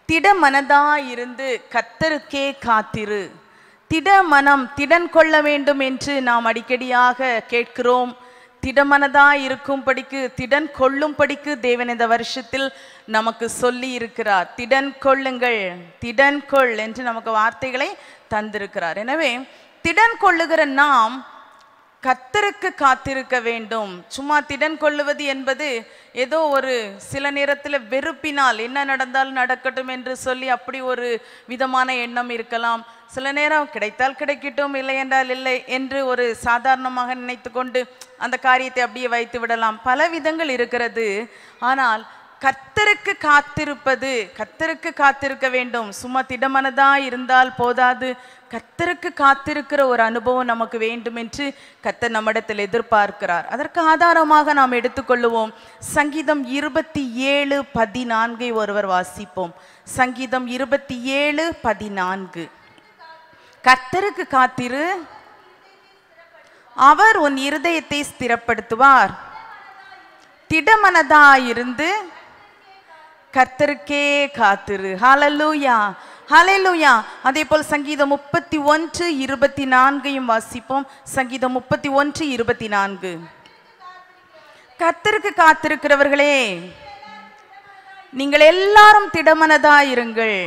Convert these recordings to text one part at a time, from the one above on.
திடமனதாயிருந்து கர்த்தருக்கே காத்திரு. திடமனம், திடன் கொள்ள வேண்டும் என்று நாம் அடிக்கடியாக கேட்கிறோம். திடமனதாய் இருக்கும்படிக்கு, திடன் கொள்ளும்படிக்கு தேவன் இந்த வருஷத்தில் நமக்கு சொல்லி இருக்கிறார். திடன் கொள்ளுங்கள், திடன் கொள் என்று நமக்கு வார்த்தைகளை தந்திருக்கிறார். எனவே திடன் கொள்ளுகிற நாம் கர்த்தருக்கு காத்திருக்க வேண்டும். சும்மா திடன் கொள்ளுவது என்பது ஏதோ ஒரு சில நேரத்தில் வெறுப்பினால் என்ன நடந்தாலும் நடக்கட்டும் என்று சொல்லி அப்படி ஒரு விதமான எண்ணம் இருக்கலாம். சில நேரம் கிடைத்தால் கிடைக்கட்டும், இல்லை என்றால் இல்லை என்று ஒரு சாதாரணமாக நினைத்து கொண்டு அந்த காரியத்தை அப்படியே வைத்து விடலாம். பல விதங்கள் இருக்கிறது. ஆனால் கர்த்தருக்கு காத்திருப்பது, கர்த்தருக்கு காத்திருக்க வேண்டும். சும்மா திடமனதா இருந்தால் போதாது, கர்த்தருக்கு காத்திருக்கிற ஒரு அனுபவம் நமக்கு வேண்டும் என்று கர்த்தர் நம்மிடத்தில் எதிர்பார்க்கிறார். அதற்கு ஆதாரமாக நாம் எடுத்துக்கொள்ளுவோம். சங்கீதம் 27:14 ஒருவர் வாசிப்போம். சங்கீதம் 27:14. கர்த்தருக்கு காத்திரு, அவர் உன் இருதயத்தை ஸ்திரப்படுத்துவார். திடமனதாயிருந்து கர்த்தருக்கே காத்திரு. ஹல்லேலூயா, ஹல்லேலூயா. அதே போல் சங்கீதம் 31:24 வாசிப்போம். சங்கீதம் 31:24. கர்த்தருக்கு காத்திருக்கிறவர்களே, நீங்கள் எல்லாரும் திடமனதாயிருங்கள்,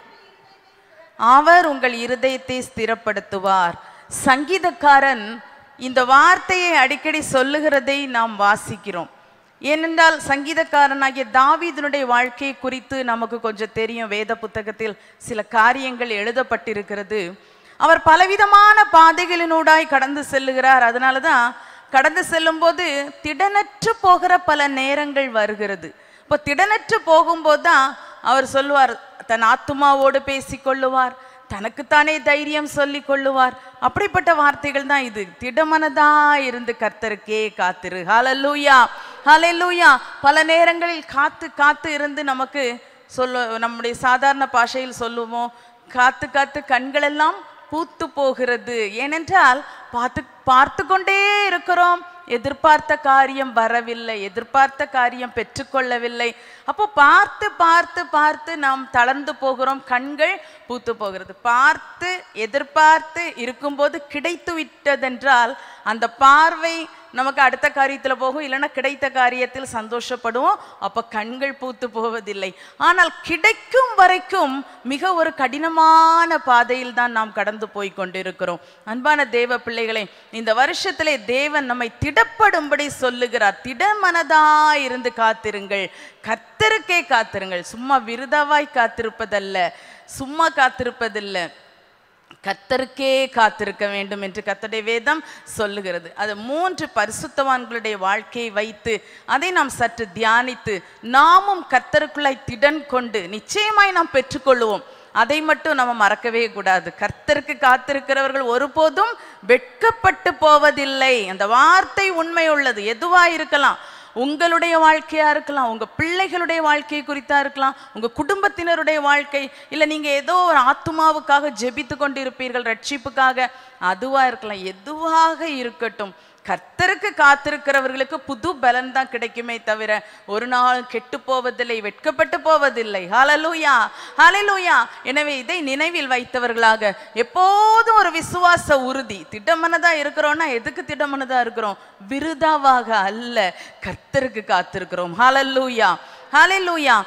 அவர் உங்கள் இருதயத்தை ஸ்திரப்படுத்துவார். சங்கீதக்காரன் இந்த வார்த்தையை அடிக்கடி சொல்லுகிறதை நாம் வாசிக்கிறோம். ஏனென்றால் சங்கீதக்காரனாகிய தாவீதுனுடைய வாழ்க்கை குறித்து நமக்கு கொஞ்சம் தெரியும். வேத புத்தகத்தில் சில காரியங்கள் எழுதப்பட்டிருக்கிறது. அவர் பலவிதமான பாதைகளினூடாய் கடந்து செல்லுகிறார். அதனால தான் கடந்து செல்லும் போது திடனற்று போகிற பல நேரங்கள் வருகிறது. இப்போ திடனற்று போகும்போது தான் அவர் சொல்லுவார், தன் ஆத்துமாவோடு பேசிக்கொள்ளுவார், தனக்குத்தானே தைரியம் சொல்லி கொள்ளுவார். அப்படிப்பட்ட வார்த்தைகள் தான் இது. திடமனதா இருந்து கர்த்தருக்கே காத்திரு. ஹல்லேலூயா, ஹல்லேலூயா. பல நேரங்களில் காத்து காத்து இருந்து நமக்கு நம்முடைய சாதாரண பாஷையில் சொல்லுவோம், காத்து காத்து கண்களெல்லாம் பூத்து போகிறது. ஏனென்றால் பார்த்து கொண்டே இருக்கிறோம், எதிர்பார்த்த காரியம் வரவில்லை, எதிர்பார்த்த காரியம் பெற்றுக்கொள்ளவில்லை. அப்போ பார்த்து பார்த்து பார்த்து நாம் தளர்ந்து போகிறோம், கண்கள் பூத்து போகிறது. பார்த்து எதிர்பார்த்து இருக்கும்போது கிடைத்து விட்டதென்றால் அந்த பார்வை நமக்கு அடுத்த காரியத்தில் போகும், இல்லைன்னா கிடைத்த காரியத்தில் சந்தோஷப்படுவோம். அப்போ கண்கள் பூத்து போவதில்லை. ஆனால் கிடைக்கும் வரைக்கும் மிக ஒரு கடினமான பாதையில் தான் நாம் கடந்து போய் கொண்டிருக்கிறோம். அன்பான தேவ பிள்ளைகளே, இந்த வருஷத்திலே தேவன் நம்மை திடப்படும்படி சொல்லுகிறார். திடமனதாய் இருந்து காத்திருங்கள், கர்த்தருக்கே காத்திருங்கள். சும்மா விருதாவாய் காத்திருப்பதல்ல, சும்மா காத்திருப்பதில்லை, கர்த்தருக்கே காத்திருக்க வேண்டும் என்று கர்த்தருடைய வேதம் சொல்லுகிறது. அது 3 பரிசுத்தவான்களுடைய வாழ்க்கையை வைத்து அதை நாம் சற்று தியானித்து நாமும் கர்த்தருக்குள்ளாய் திடன் கொண்டு நிச்சயமாய் நாம் பெற்றுக்கொள்வோம். அதை மட்டும் நம்ம மறக்கவே கூடாது. கர்த்தருக்கு காத்திருக்கிறவர்கள் ஒருபோதும் வெட்கப்பட்டு போவதில்லை. அந்த வார்த்தை உண்மை உள்ளது. எதுவா இருக்கலாம், உங்களுடைய வாழ்க்கையா இருக்கலாம், உங்க பிள்ளைகளுடைய வாழ்க்கை குறித்தா இருக்கலாம், உங்க குடும்பத்தினருடைய வாழ்க்கை, இல்லை நீங்க ஏதோ ஒரு ஆத்துமாவுக்காக ஜெபித்து கொண்டு இருப்பீர்கள், ரட்சிப்புக்காக, அதுவா இருக்கலாம். எதுவாக இருக்கட்டும், கர்த்தருக்கு காத்திருக்கிறவர்களுக்கு புது பலன் தான் கிடைக்குமே தவிர ஒரு நாள் கெட்டு போவதில்லை, வெட்கப்பட்டு போவதில்லை. ஹல்லேலூயா, ஹல்லேலூயா. எனவே இதை நினைவில் வைத்தவர்களாக எப்போதும் ஒரு விசுவாச உறுதி, திடமனதா இருக்கிறோம்னா எதுக்கு திடமனதா இருக்கிறோம்? விருதாவாக அல்ல, கர்த்தருக்கு காத்திருக்கிறோம். ஹல்லேலூயா, ஹல்லேலூயா.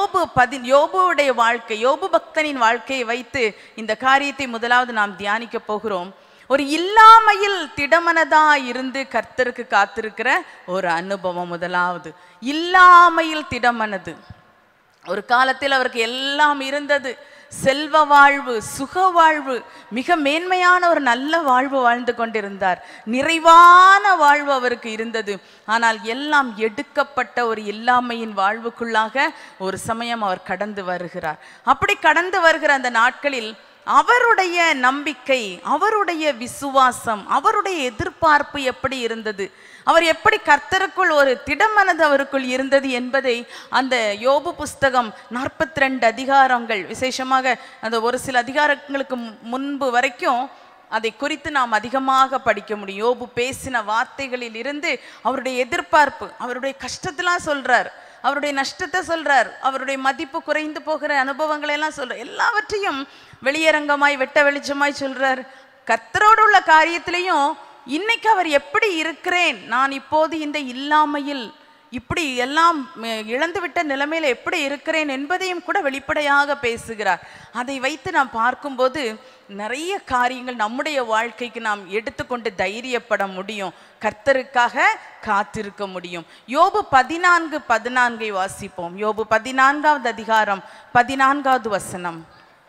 யோபுவுடைய வாழ்க்கை, யோபு பக்தனின் வாழ்க்கையை வைத்து இந்த காரியத்தை முதலாவது நாம் தியானிக்க போகிறோம். ஒரு இல்லாமையில் திடமனதா இருந்து கர்த்தருக்கு காத்திருக்கிற ஒரு அனுபவம். முதலாவது இல்லாமையில் திடமனது. ஒரு காலத்தில் அவருக்கு எல்லாம் இருந்தது, செல்வ வாழ்வு, சுக வாழ்வு, மிக மேன்மையான ஒரு நல்ல வாழ்வு வாழ்ந்து கொண்டிருந்தார். நிறைவான வாழ்வு அவருக்கு இருந்தது. ஆனால் எல்லாம் எடுக்கப்பட்ட ஒரு இல்லாமையின் வாழ்வுக்குள்ளாக ஒரு சமயம் அவர் கடந்து வருகிறார். அப்படி கடந்து வருகிற அந்த நாட்களில் அவருடைய நம்பிக்கை, அவருடைய விசுவாசம், அவருடைய எதிர்பார்ப்பு எப்படி இருந்தது, அவர் எப்படி கர்த்தருக்குள் ஒரு திடமனது அவருக்குள் இருந்தது என்பதை அந்த யோபு புஸ்தகம் 42 அதிகாரங்கள், விசேஷமாக அந்த ஒரு சில அதிகாரங்களுக்கு முன்பு வரைக்கும் அதை குறித்து நாம் அதிகமாக படிக்க முடியும். யோபு பேசின வார்த்தைகளில் இருந்து அவருடைய எதிர்பார்ப்பு, அவருடைய கஷ்டத்தெல்லாம் சொல்றார். அவருடைய நஷ்டத்தை சொல்றார், அவருடைய மதிப்பு குறைந்து போகிற அனுபவங்களை எல்லாம் சொல்றார். எல்லாவற்றையும் வெளியரங்கமாய் வெட்ட வெளிச்சமாய் சொல்றார். கர்த்தரோடு உள்ள காரியத்திலையும் இன்னைக்கு அவர் எப்படி இருக்கிறேன், நான் இப்போது இந்த இல்லாமையில் இப்படி எல்லாம் இழந்துவிட்ட நிலைமையில எப்படி இருக்கிறேன் என்பதையும் கூட வெளிப்படையாக பேசுகிறார். அதை வைத்து நாம் பார்க்கும்போது நிறைய காரியங்கள் நம்முடைய வாழ்க்கைக்கு நாம் எடுத்துக்கொண்டு தைரியப்பட முடியும், கர்த்தருக்காக காத்திருக்க முடியும். யோபு 14:14 வாசிப்போம். யோபு 14வது அதிகாரம் 14வது வசனம்.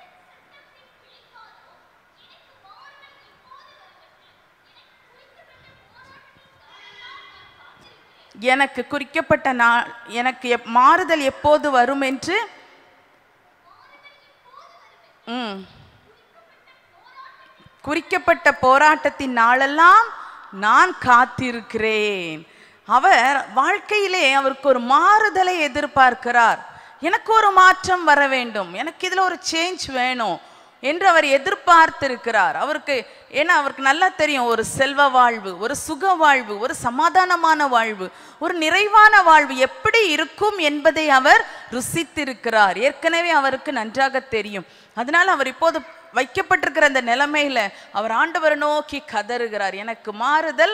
எனக்கு குறிக்கப்பட்ட நாள், எனக்கு மாறுதல் எப்போது வரும் என்று குறிக்கப்பட்ட போராட்டத்தின் நாளெல்லாம் நான் காத்திருக்கிறேன். அவர் வாழ்க்கையிலே அவருக்கு ஒரு மாறுதலை எதிர்பார்க்கிறார். எனக்கு ஒரு மாற்றம் வர வேண்டும், எனக்கு இதுல ஒரு சேஞ்ச் வேணும் என்று அவர் எதிர்பார்த்திருக்கிறார். அவருக்கு ஏன்னா அவருக்கு நல்லா தெரியும், ஒரு செல்வ வாழ்வு, ஒரு சுக வாழ்வு, ஒரு சமாதானமான வாழ்வு, ஒரு நிறைவான வாழ்வு எப்படி இருக்கும் என்பதை அவர் ருசித்திருக்கிறார். ஏற்கனவே அவருக்கு நன்றாக தெரியும். அதனால அவர் இப்போது வைக்கப்பட்டிருக்கிற அந்த நிலைமையில அவர் ஆண்டவரை நோக்கி கதறுகிறார், எனக்கு மாறுதல்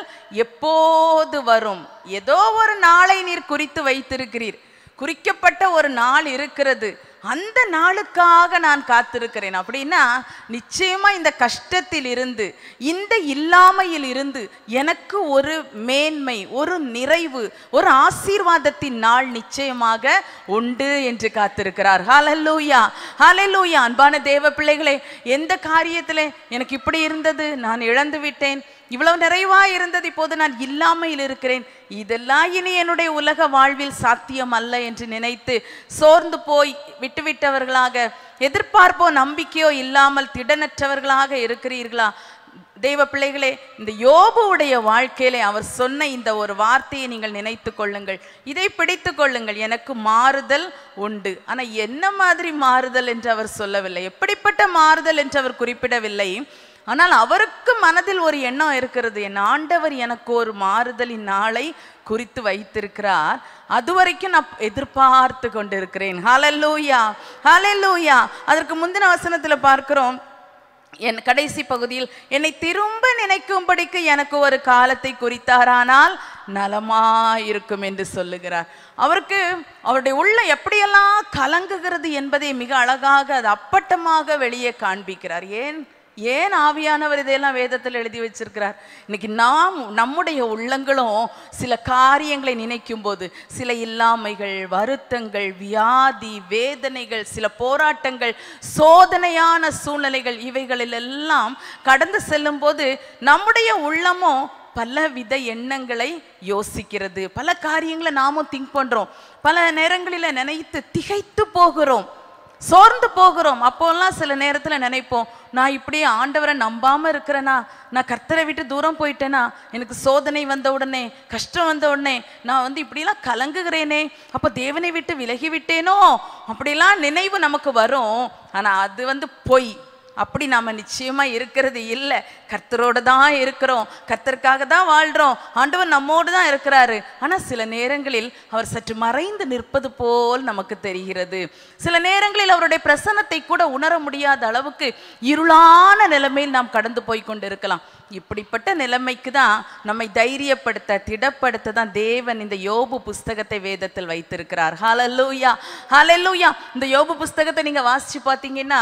எப்போது வரும்? ஏதோ ஒரு நாளை நீர் குறித்து வைத்திருக்கிறீர், குறிக்கப்பட்ட ஒரு நாள் இருக்கிறது, அந்த நாளுக்காக நான் காத்திருக்கிறேன். அப்படின்னா நிச்சயமா இந்த கஷ்டத்தில் இருந்து, இந்த இல்லாமையில் இருந்து எனக்கு ஒரு மேன்மை, ஒரு நிறைவு, ஒரு ஆசீர்வாதத்தின் நாள் நிச்சயமாக உண்டு என்று காத்திருக்கிறார். ஹல்லேலூயா, ஹல்லேலூயா. அன்பான தேவ பிள்ளைகளே, எந்த காரியத்திலே எனக்கு இப்படி இருந்தது, நான் இழந்து விட்டேன், இவ்வளவு நிறைவாய் இருந்தது, இப்போது நான் இல்லாமையில் இருக்கிறேன், இதெல்லாம் இனி என்னுடைய உலக வாழ்வில் சாத்தியம் அல்ல என்று நினைத்து சோர்ந்து போய் விட்டுவிட்டவர்களாக, எதிர்பார்ப்போ நம்பிக்கையோ இல்லாமல் திடனற்றவர்களாக இருக்கிறீர்களா? தெய்வ பிள்ளைகளே, இந்த யோபுவுடைய வாழ்க்கையிலே அவர் சொன்ன இந்த ஒரு வார்த்தையை நீங்கள் நினைத்து கொள்ளுங்கள், இதை பிடித்து கொள்ளுங்கள், எனக்கு மாறுதல் உண்டு. ஆனா என்ன மாதிரி மாறுதல் என்று அவர் சொல்லவில்லை, எப்படிப்பட்ட மாறுதல் என்று அவர் குறிப்பிடவில்லை. ஆனால் அவருக்கு மனதில் ஒரு எண்ணம் இருக்கிறது, என் ஆண்டவர் எனக்கு ஒரு மாறுதலின் நாளை குறித்து வைத்திருக்கிறார், அதுவரைக்கும் நான் எதிர்பார்த்து கொண்டிருக்கிறேன். ஹல்லேலூயா, ஹல்லேலூயா. அதற்கு முந்தின வசனத்துல பார்க்கிறோம், என் கடைசி பகுதியில், என்னை திரும்ப நினைக்கும்படிக்கு எனக்கு ஒரு காலத்தை குறித்தாரானால் நலமாயிருக்கும் என்று சொல்லுகிறார். அவருக்கு அவருடைய உள்ள எப்படியெல்லாம் கலங்குகிறது என்பதை மிக அழகாக, அது அப்பட்டமாக வெளியே காண்பிக்கிறார். ஏன் ஆவியானவர் இதையெல்லாம் வேதத்தில் எழுதி வச்சிருக்கிறார்? இன்னைக்கு நம்முடைய உள்ளங்களும் சில காரியங்களை நினைக்கும் போது, சில இல்லாமைகள், வருத்தங்கள், வியாதி, வேதனைகள், சில போராட்டங்கள், சோதனையான சூழ்நிலைகள், இவைகளில் எல்லாம் கடந்து செல்லும் போது நம்முடைய உள்ளமும் பலவித எண்ணங்களை யோசிக்கிறது. பல காரியங்களை நாமும் திங்க் பண்றோம், பல நேரங்களில் நினைத்து திகைத்து போகிறோம், சோர்ந்து போகிறோம். அப்போல்லாம் சில நேரத்தில் நினைப்போம், நான் இப்படியே ஆண்டவரை நம்பாம இருக்கிறேனா, நான் கர்த்தரை விட்டு தூரம் போயிட்டேனா, எனக்கு சோதனை வந்த உடனே, கஷ்டம் வந்த உடனே நான் இப்படிலாம் கலங்குகிறேனே, அப்போ தேவனை விட்டு விலகி விட்டேனோ, அப்படிலாம் நினைவு நமக்கு வரும். ஆனா அது பொய். அப்படி நாம நிச்சயமா இருக்கிறது இல்லை. கர்த்தரோடு தான் இருக்கிறோம், கர்த்தருக்காக தான் வாழ்றோம், ஆண்டவர் நம்மோடு தான் இருக்கிறாரு. ஆனா சில நேரங்களில் அவர் சற்று மறைந்து நிற்பது போல் நமக்கு தெரிகிறது. சில நேரங்களில் அவருடைய பிரசன்னத்தை கூட உணர முடியாத அளவுக்கு இருளான நிலைமையில் நாம் கடந்து போய் கொண்டு இருக்கலாம். இப்படிப்பட்ட நிலைமைக்கு தான் நம்மை தைரியப்படுத்த, திடப்படுத்த தான் தேவன் இந்த யோபு புஸ்தகத்தை வேதத்தில் வைத்திருக்கிறார். ஹல்லேலூயா, ஹல்லேலூயா. இந்த யோபு புஸ்தகத்தை நீங்க வாசிச்சு பார்த்தீங்கன்னா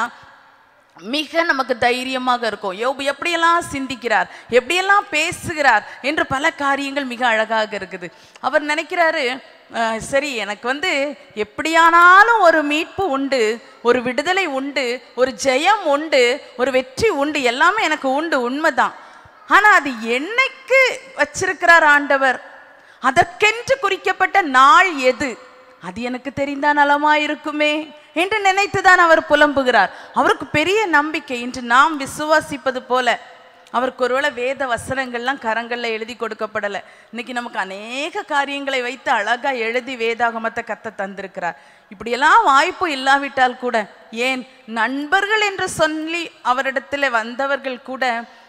மிக நமக்கு தைரியமாக இருக்கும். யோபு எப்படியெல்லாம் சிந்திக்கிறார், எப்படியெல்லாம் பேசுகிறார் என்று பல காரியங்கள் மிக அழகாக இருக்குது. அவர் நினைக்கிறாரு, சரி எனக்கு எப்படியானாலும் ஒரு மீட்பு உண்டு, ஒரு விடுதலை உண்டு, ஒரு ஜெயம் உண்டு, ஒரு வெற்றி உண்டு, எல்லாமே எனக்கு உண்டு, உண்மைதான். ஆனா அது என்னைக்கு வச்சிருக்கிறார் ஆண்டவர், அதற்கென்று குறிக்கப்பட்ட நாள் எது, அது எனக்கு தெரிந்தா நலமாயிருக்குமே என்று நினைத்துதான் அவர் புலம்புகிறார். அவருக்கு பெரிய நம்பிக்கை. இன்று நாம் விசுவாசிப்பது போல அவருக்கு ஒருவேளை வேத வசனங்கள்லாம் கரங்கள்ல எழுதி கொடுக்கப்படலை. இன்னைக்கு நமக்கு அநேக காரியங்களை வைத்து அழகா எழுதி வேதாகமத்தை கத்த தந்திருக்கிறார். இப்படியெல்லாம் வாய்ப்பு இல்லாவிட்டால் கூட, ஏன் நண்பர்கள் என்று சொல்லி அவரிடத்துல வந்தவர்கள் கூட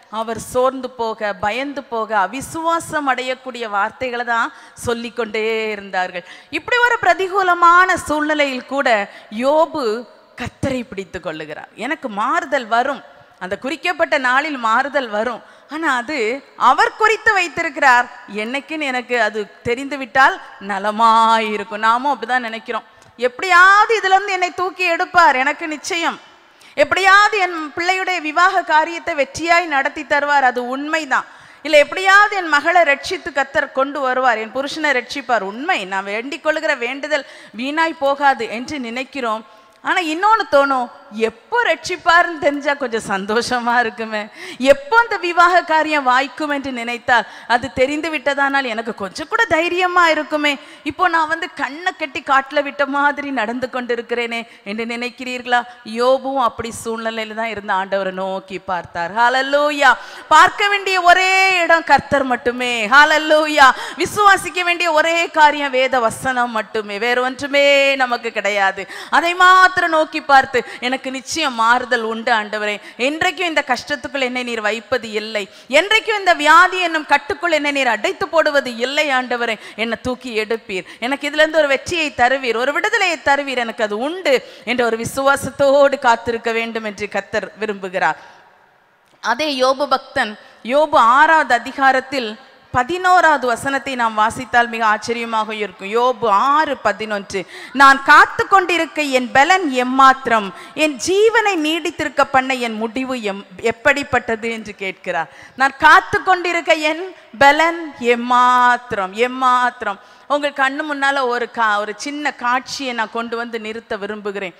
அவர் சோர்ந்து போக, பயந்து போக, அவிசுவாசம் அடையக்கூடிய வார்த்தைகளை தான் சொல்லிக்கொண்டே இருந்தார்கள். இப்படி ஒரு பிரதிகூலமான சூழ்நிலையில் கூட யோபு கர்த்தரை பிடித்து கொள்ளுகிறார். எனக்கு மாறுதல் வரும், அந்த குறிக்கப்பட்ட நாளில் மாறுதல் வரும், ஆனா அது அவர் குறித்து வைத்திருக்கிறார். என்னைக்குன்னு எனக்கு அது தெரிந்து விட்டால் நலமாயிருக்கும். நாமும் அப்படிதான் நினைக்கிறோம். எப்படியாவது இதுல இருந்து என்னை தூக்கி எடுப்பார், எனக்கு நிச்சயம். எப்படியாவது என் பிள்ளையுடைய விவாக காரியத்தை வெற்றியாய் நடத்தி தருவார், அது உண்மைதான். இல்லை, எப்படியாவது என் மகளை ரட்சித்து கர்த்தர் கொண்டு வருவார், என் புருஷனை ரட்சிப்பார், உண்மை. நான் வேண்டிக் கொள்ளுகிற வேண்டுதல் வீணாய் போகாது என்று நினைக்கிறோம். ஆனா இன்னொன்னு தோணும், எப்போ ரட்சிப்பாருன்னு தெரிஞ்சா கொஞ்சம் சந்தோஷமா இருக்குமே, எப்போ அந்த விவாக காரியம் வாய்க்கும் என்று நினைத்தால், அது தெரிந்து விட்டதானால் எனக்கு கொஞ்சம் கூட தைரியமா இருக்குமே, இப்போ நான் கண்ணை கட்டி காட்டுல விட்ட மாதிரி நடந்து கொண்டு இருக்கிறேனே என்று நினைக்கிறீர்களா? யோபுவும் அப்படி சூழ்நிலையில தான் இருந்த ஆண்டவரை நோக்கி பார்த்தார். ஹல்லேலூயா. பார்க்க வேண்டிய ஒரே இடம் கர்த்தர் மட்டுமே. ஹல்லேலூயா. விசுவாசிக்க வேண்டிய ஒரே காரியம் வேத வசனம் மட்டுமே, வேறு ஒன்றுமே நமக்கு கிடையாது. அதை மாத்திரம் நோக்கி பார்த்து, எனக்கு நிச்சயம் மாறுதல் உண்டு ஆண்டவரே, என்றைக்கும் இந்த கஷ்டத்துக்குள் என்னை நீர் வைப்பது இல்லை, என்றைக்கும் இந்த வியாதி என்னும் கட்டுக்குள் என்னை நீர் அடைத்து போடுவது இல்லை ஆண்டவரே, என்னை தூக்கி எடுப்பீர், எனக்கு இதுல இருந்து ஒரு வெற்றியை தருவீர், ஒரு விடுதலையை தருவீர், எனக்கு அது உண்டு என்ற ஒரு விசுவாசத்தோடு காத்திருக்க வேண்டும் என்று கர்த்தர் விரும்புகிறார். அதே யோபு பக்தன் யோபு 6வது அதிகாரத்தில் 11வது வசனத்தை நாம் வாசித்தால் மிக ஆச்சரியமாக இருக்கும். யோபு 6:11, நான் காத்து கொண்டிருக்க என் பலன் எம்மாத்திரம், என் ஜீவனை நீடித்திருக்க பண்ண என் முடிவு எப்படிப்பட்டது என்று கேட்கிறார். நான் காத்து கொண்டிருக்க என் பலன் எம்மாத்திரம். எம்மாத்திரம். உங்கள் கண்ணு முன்னால ஒரு சின்ன காட்சியை நான் கொண்டு வந்து நிறுத்த விரும்புகிறேன்.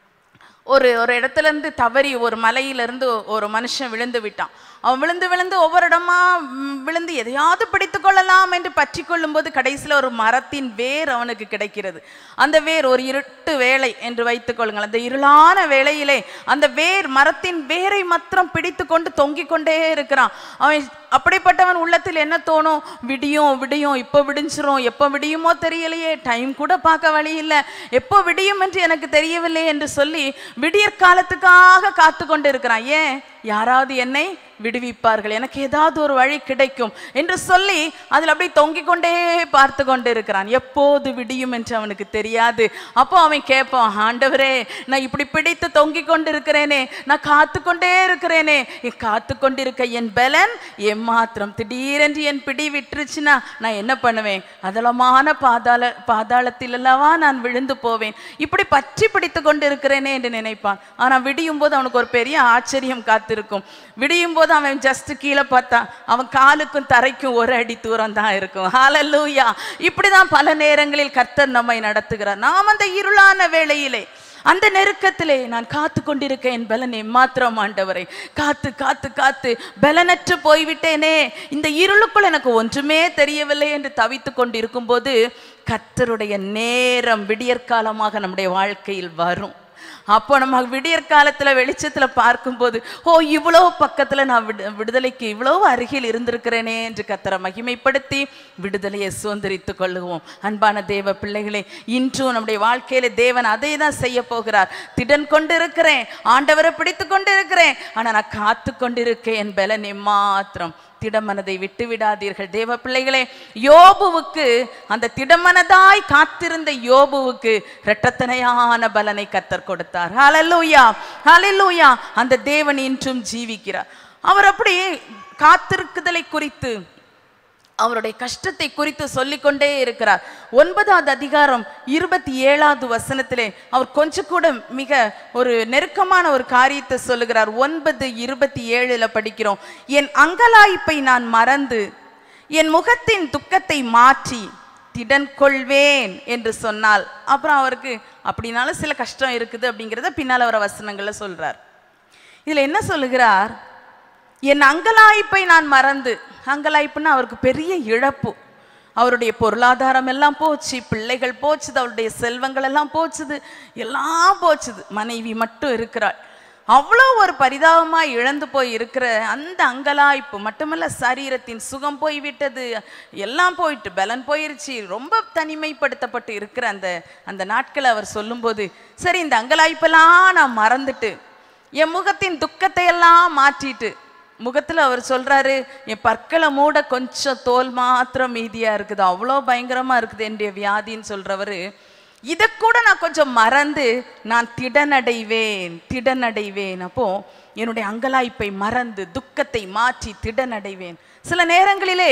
ஒரு இடத்துல இருந்து தவறி ஒரு மலையிலிருந்து ஒரு மனுஷன் விழுந்து விட்டான். அவன் விழுந்து ஒவ்வொரு இடமா விழுந்து எதையாவது பிடித்து கொள்ளலாம் என்று பற்றி கொள்ளும் போது கடைசியில் ஒரு மரத்தின் வேர் அவனுக்கு கிடைக்கிறது. அந்த வேர் ஒரு இருட்டு வேளை என்று வைத்துக் கொள்ளுங்கள். அந்த இருளான வேளையிலே அந்த வேர், மரத்தின் வேரை மாத்திரம் பிடித்து கொண்டு தொங்கிக் கொண்டே இருக்கிறான். அவன் அப்படிப்பட்டவன் உள்ளத்தில் என்ன தோணும்? விடியும் விடியும், இப்போ விடிஞ்சிரும், எப்போ விடியுமோ தெரியலையே, டைம் கூட பார்க்க வழி இல்லை, எப்போ விடியும் என்று எனக்கு தெரியவில்லை என்று சொல்லி விடியற் காலத்துக்காக காத்து கொண்டு இருக்கிறான். ஏன்? யாராவது என்னை விடுவிப்பார்கள், எனக்கு ஏதாவது ஒரு வழி கிடைக்கும் என்று சொல்லி அதில் அப்படியே தொங்கிக் கொண்டே பார்த்து கொண்டு இருக்கிறான். எப்போது விடியும் என்று அவனுக்கு தெரியாது. அப்போ அவன் கேட்பான், ஆண்டவரே, நான் இப்படி பிடித்து தொங்கிக் கொண்டு இருக்கிறேனே, நான் காத்து கொண்டே இருக்கிறேனே, காத்து கொண்டிருக்க என் பலன் எம்மாத்திரம், திடீரென்று என் பிடி விட்டுருச்சுன்னா நான் என்ன பண்ணுவேன்? அதளமான பாதாளத்தில் அல்லவா நான் விழுந்து போவேன், இப்படி பற்றி பிடித்து கொண்டு இருக்கிறேனே என்று நினைப்பான். ஆனால் விடியும் போது அவனுக்கு ஒரு பெரிய ஆச்சரியம் காத்திருக்கும். விடியும் போது அவன் ஜஸ்ட் கீழே பார்த்தான், அவன் காலுக்கும் தரைக்கும் ஒரு அடி தூரம் தான் இருக்கும். ஹல்லேலூயா. இப்படிதான் பல நேரங்களில் கர்த்தர் நம்மை நடத்துகிறார். நாம் அந்த இருளான வேளையிலே, அந்த நெருக்கத்திலே, நான் காத்து கொண்டிருக்க என் பலன் எம்மாத்திரம் ஆண்டவரை, காத்து காத்து காத்து பலனற்று போய்விட்டேனே, இந்த இருளுக்குள் எனக்கு ஒன்றுமே தெரியவில்லை என்று தவித்து கொண்டு இருக்கும் போது கர்த்தருடைய நேரம் விடியற்காலமாக நம்முடைய வாழ்க்கையில் வரும். அப்போ நம்ம விடியற் காலத்துல வெளிச்சத்துல பார்க்கும்போது, ஓ, இவ்வளோ பக்கத்துல நான் விடுதலைக்கு இவ்வளோ அருகில் இருந்திருக்கிறேனே என்று கர்த்தரை மகிமைப்படுத்தி விடுதலையை சுதந்திரித்துக் கொள்ளுவோம். அன்பான தேவ பிள்ளைகளே, இன்றும் நம்முடைய வாழ்க்கையில தேவன் அதை தான் செய்ய போகிறார். திடன் கொண்டு இருக்கிறேன், ஆண்டவரை பிடித்து கொண்டு இருக்கிறேன், ஆனா நான் காத்து கொண்டிருக்கேன், என் பலன் எம்மாத்திரம். திடமனதை விட்டு விடாதீர்கள் தேவ பிள்ளைகளே. யோபுவுக்கு, அந்த திடமனதாய் காத்திருந்த யோபுவுக்கு இரட்டத்தனையான பலனை கர்த்தர் கொடுத்தார். ஹல்லேலூயா, ஹல்லேலூயா. அந்த தேவன் இன்றும் ஜீவிக்கிறார். அவர் அப்படி காத்திருக்குதலை குறித்து, அவருடைய கஷ்டத்தை குறித்து சொல்லிக்கொண்டே இருக்கிறார். 9வது அதிகாரம் 27வது வசனத்திலே அவர் கொஞ்சம் கூட மிக ஒரு நெருக்கமான ஒரு காரியத்தை சொல்லுகிறார். 9:27 படிக்கிறோம், என் அங்கலாய்ப்பை நான் மறந்து என் முகத்தின் துக்கத்தை மாற்றி திடன் கொள்வேன் என்று சொன்னால், அப்புறம் அவருக்கு அப்படின்னாலும் சில கஷ்டம் இருக்குது அப்படிங்கிறத பின்னால் அவர வசனங்கள்ல சொல்றார். இதுல என்ன சொல்லுகிறார்? என் அங்கலாய்ப்பை நான் மறந்து. அங்கலாய்ப்புன்னா அவருக்கு பெரிய இழப்பு. அவருடைய பொருளாதாரம் எல்லாம் போச்சு, பிள்ளைகள் போச்சுது, அவருடைய செல்வங்கள் எல்லாம் போச்சுது, எல்லாம் போச்சுது, மனைவி மட்டும் இருக்கிறாள். அவ்வளோ ஒரு பரிதாபமாக இழந்து போய் இருக்கிற அந்த அங்கலாய்ப்பு மட்டுமல்ல, சரீரத்தின் சுகம் போய்விட்டது, எல்லாம் போயிட்டு, பலன் போயிருச்சு, ரொம்ப தனிமைப்படுத்தப்பட்டு இருக்கிற அந்த நாட்களை அவர் சொல்லும்போது, சரி, இந்த அங்கலாய்ப்பெல்லாம் நான் மறந்துட்டு என் முகத்தின் துக்கத்தை எல்லாம் மாற்றிட்டு முகத்துல அவர் சொல்றாரு, என் பற்களை மூட கொஞ்சம் தோல் மாத்திரம் மீதியா இருக்குது, அவ்வளோ பயங்கரமா இருக்குது என்னுடைய வியாதின்னு சொல்றவரு, இதை கூட நான் கொஞ்சம் மறந்து நான் திடனடைவேன். அப்போ என்னுடைய அங்கலாய்ப்பை மறந்து துக்கத்தை மாற்றி திடனடைவேன். சில நேரங்களிலே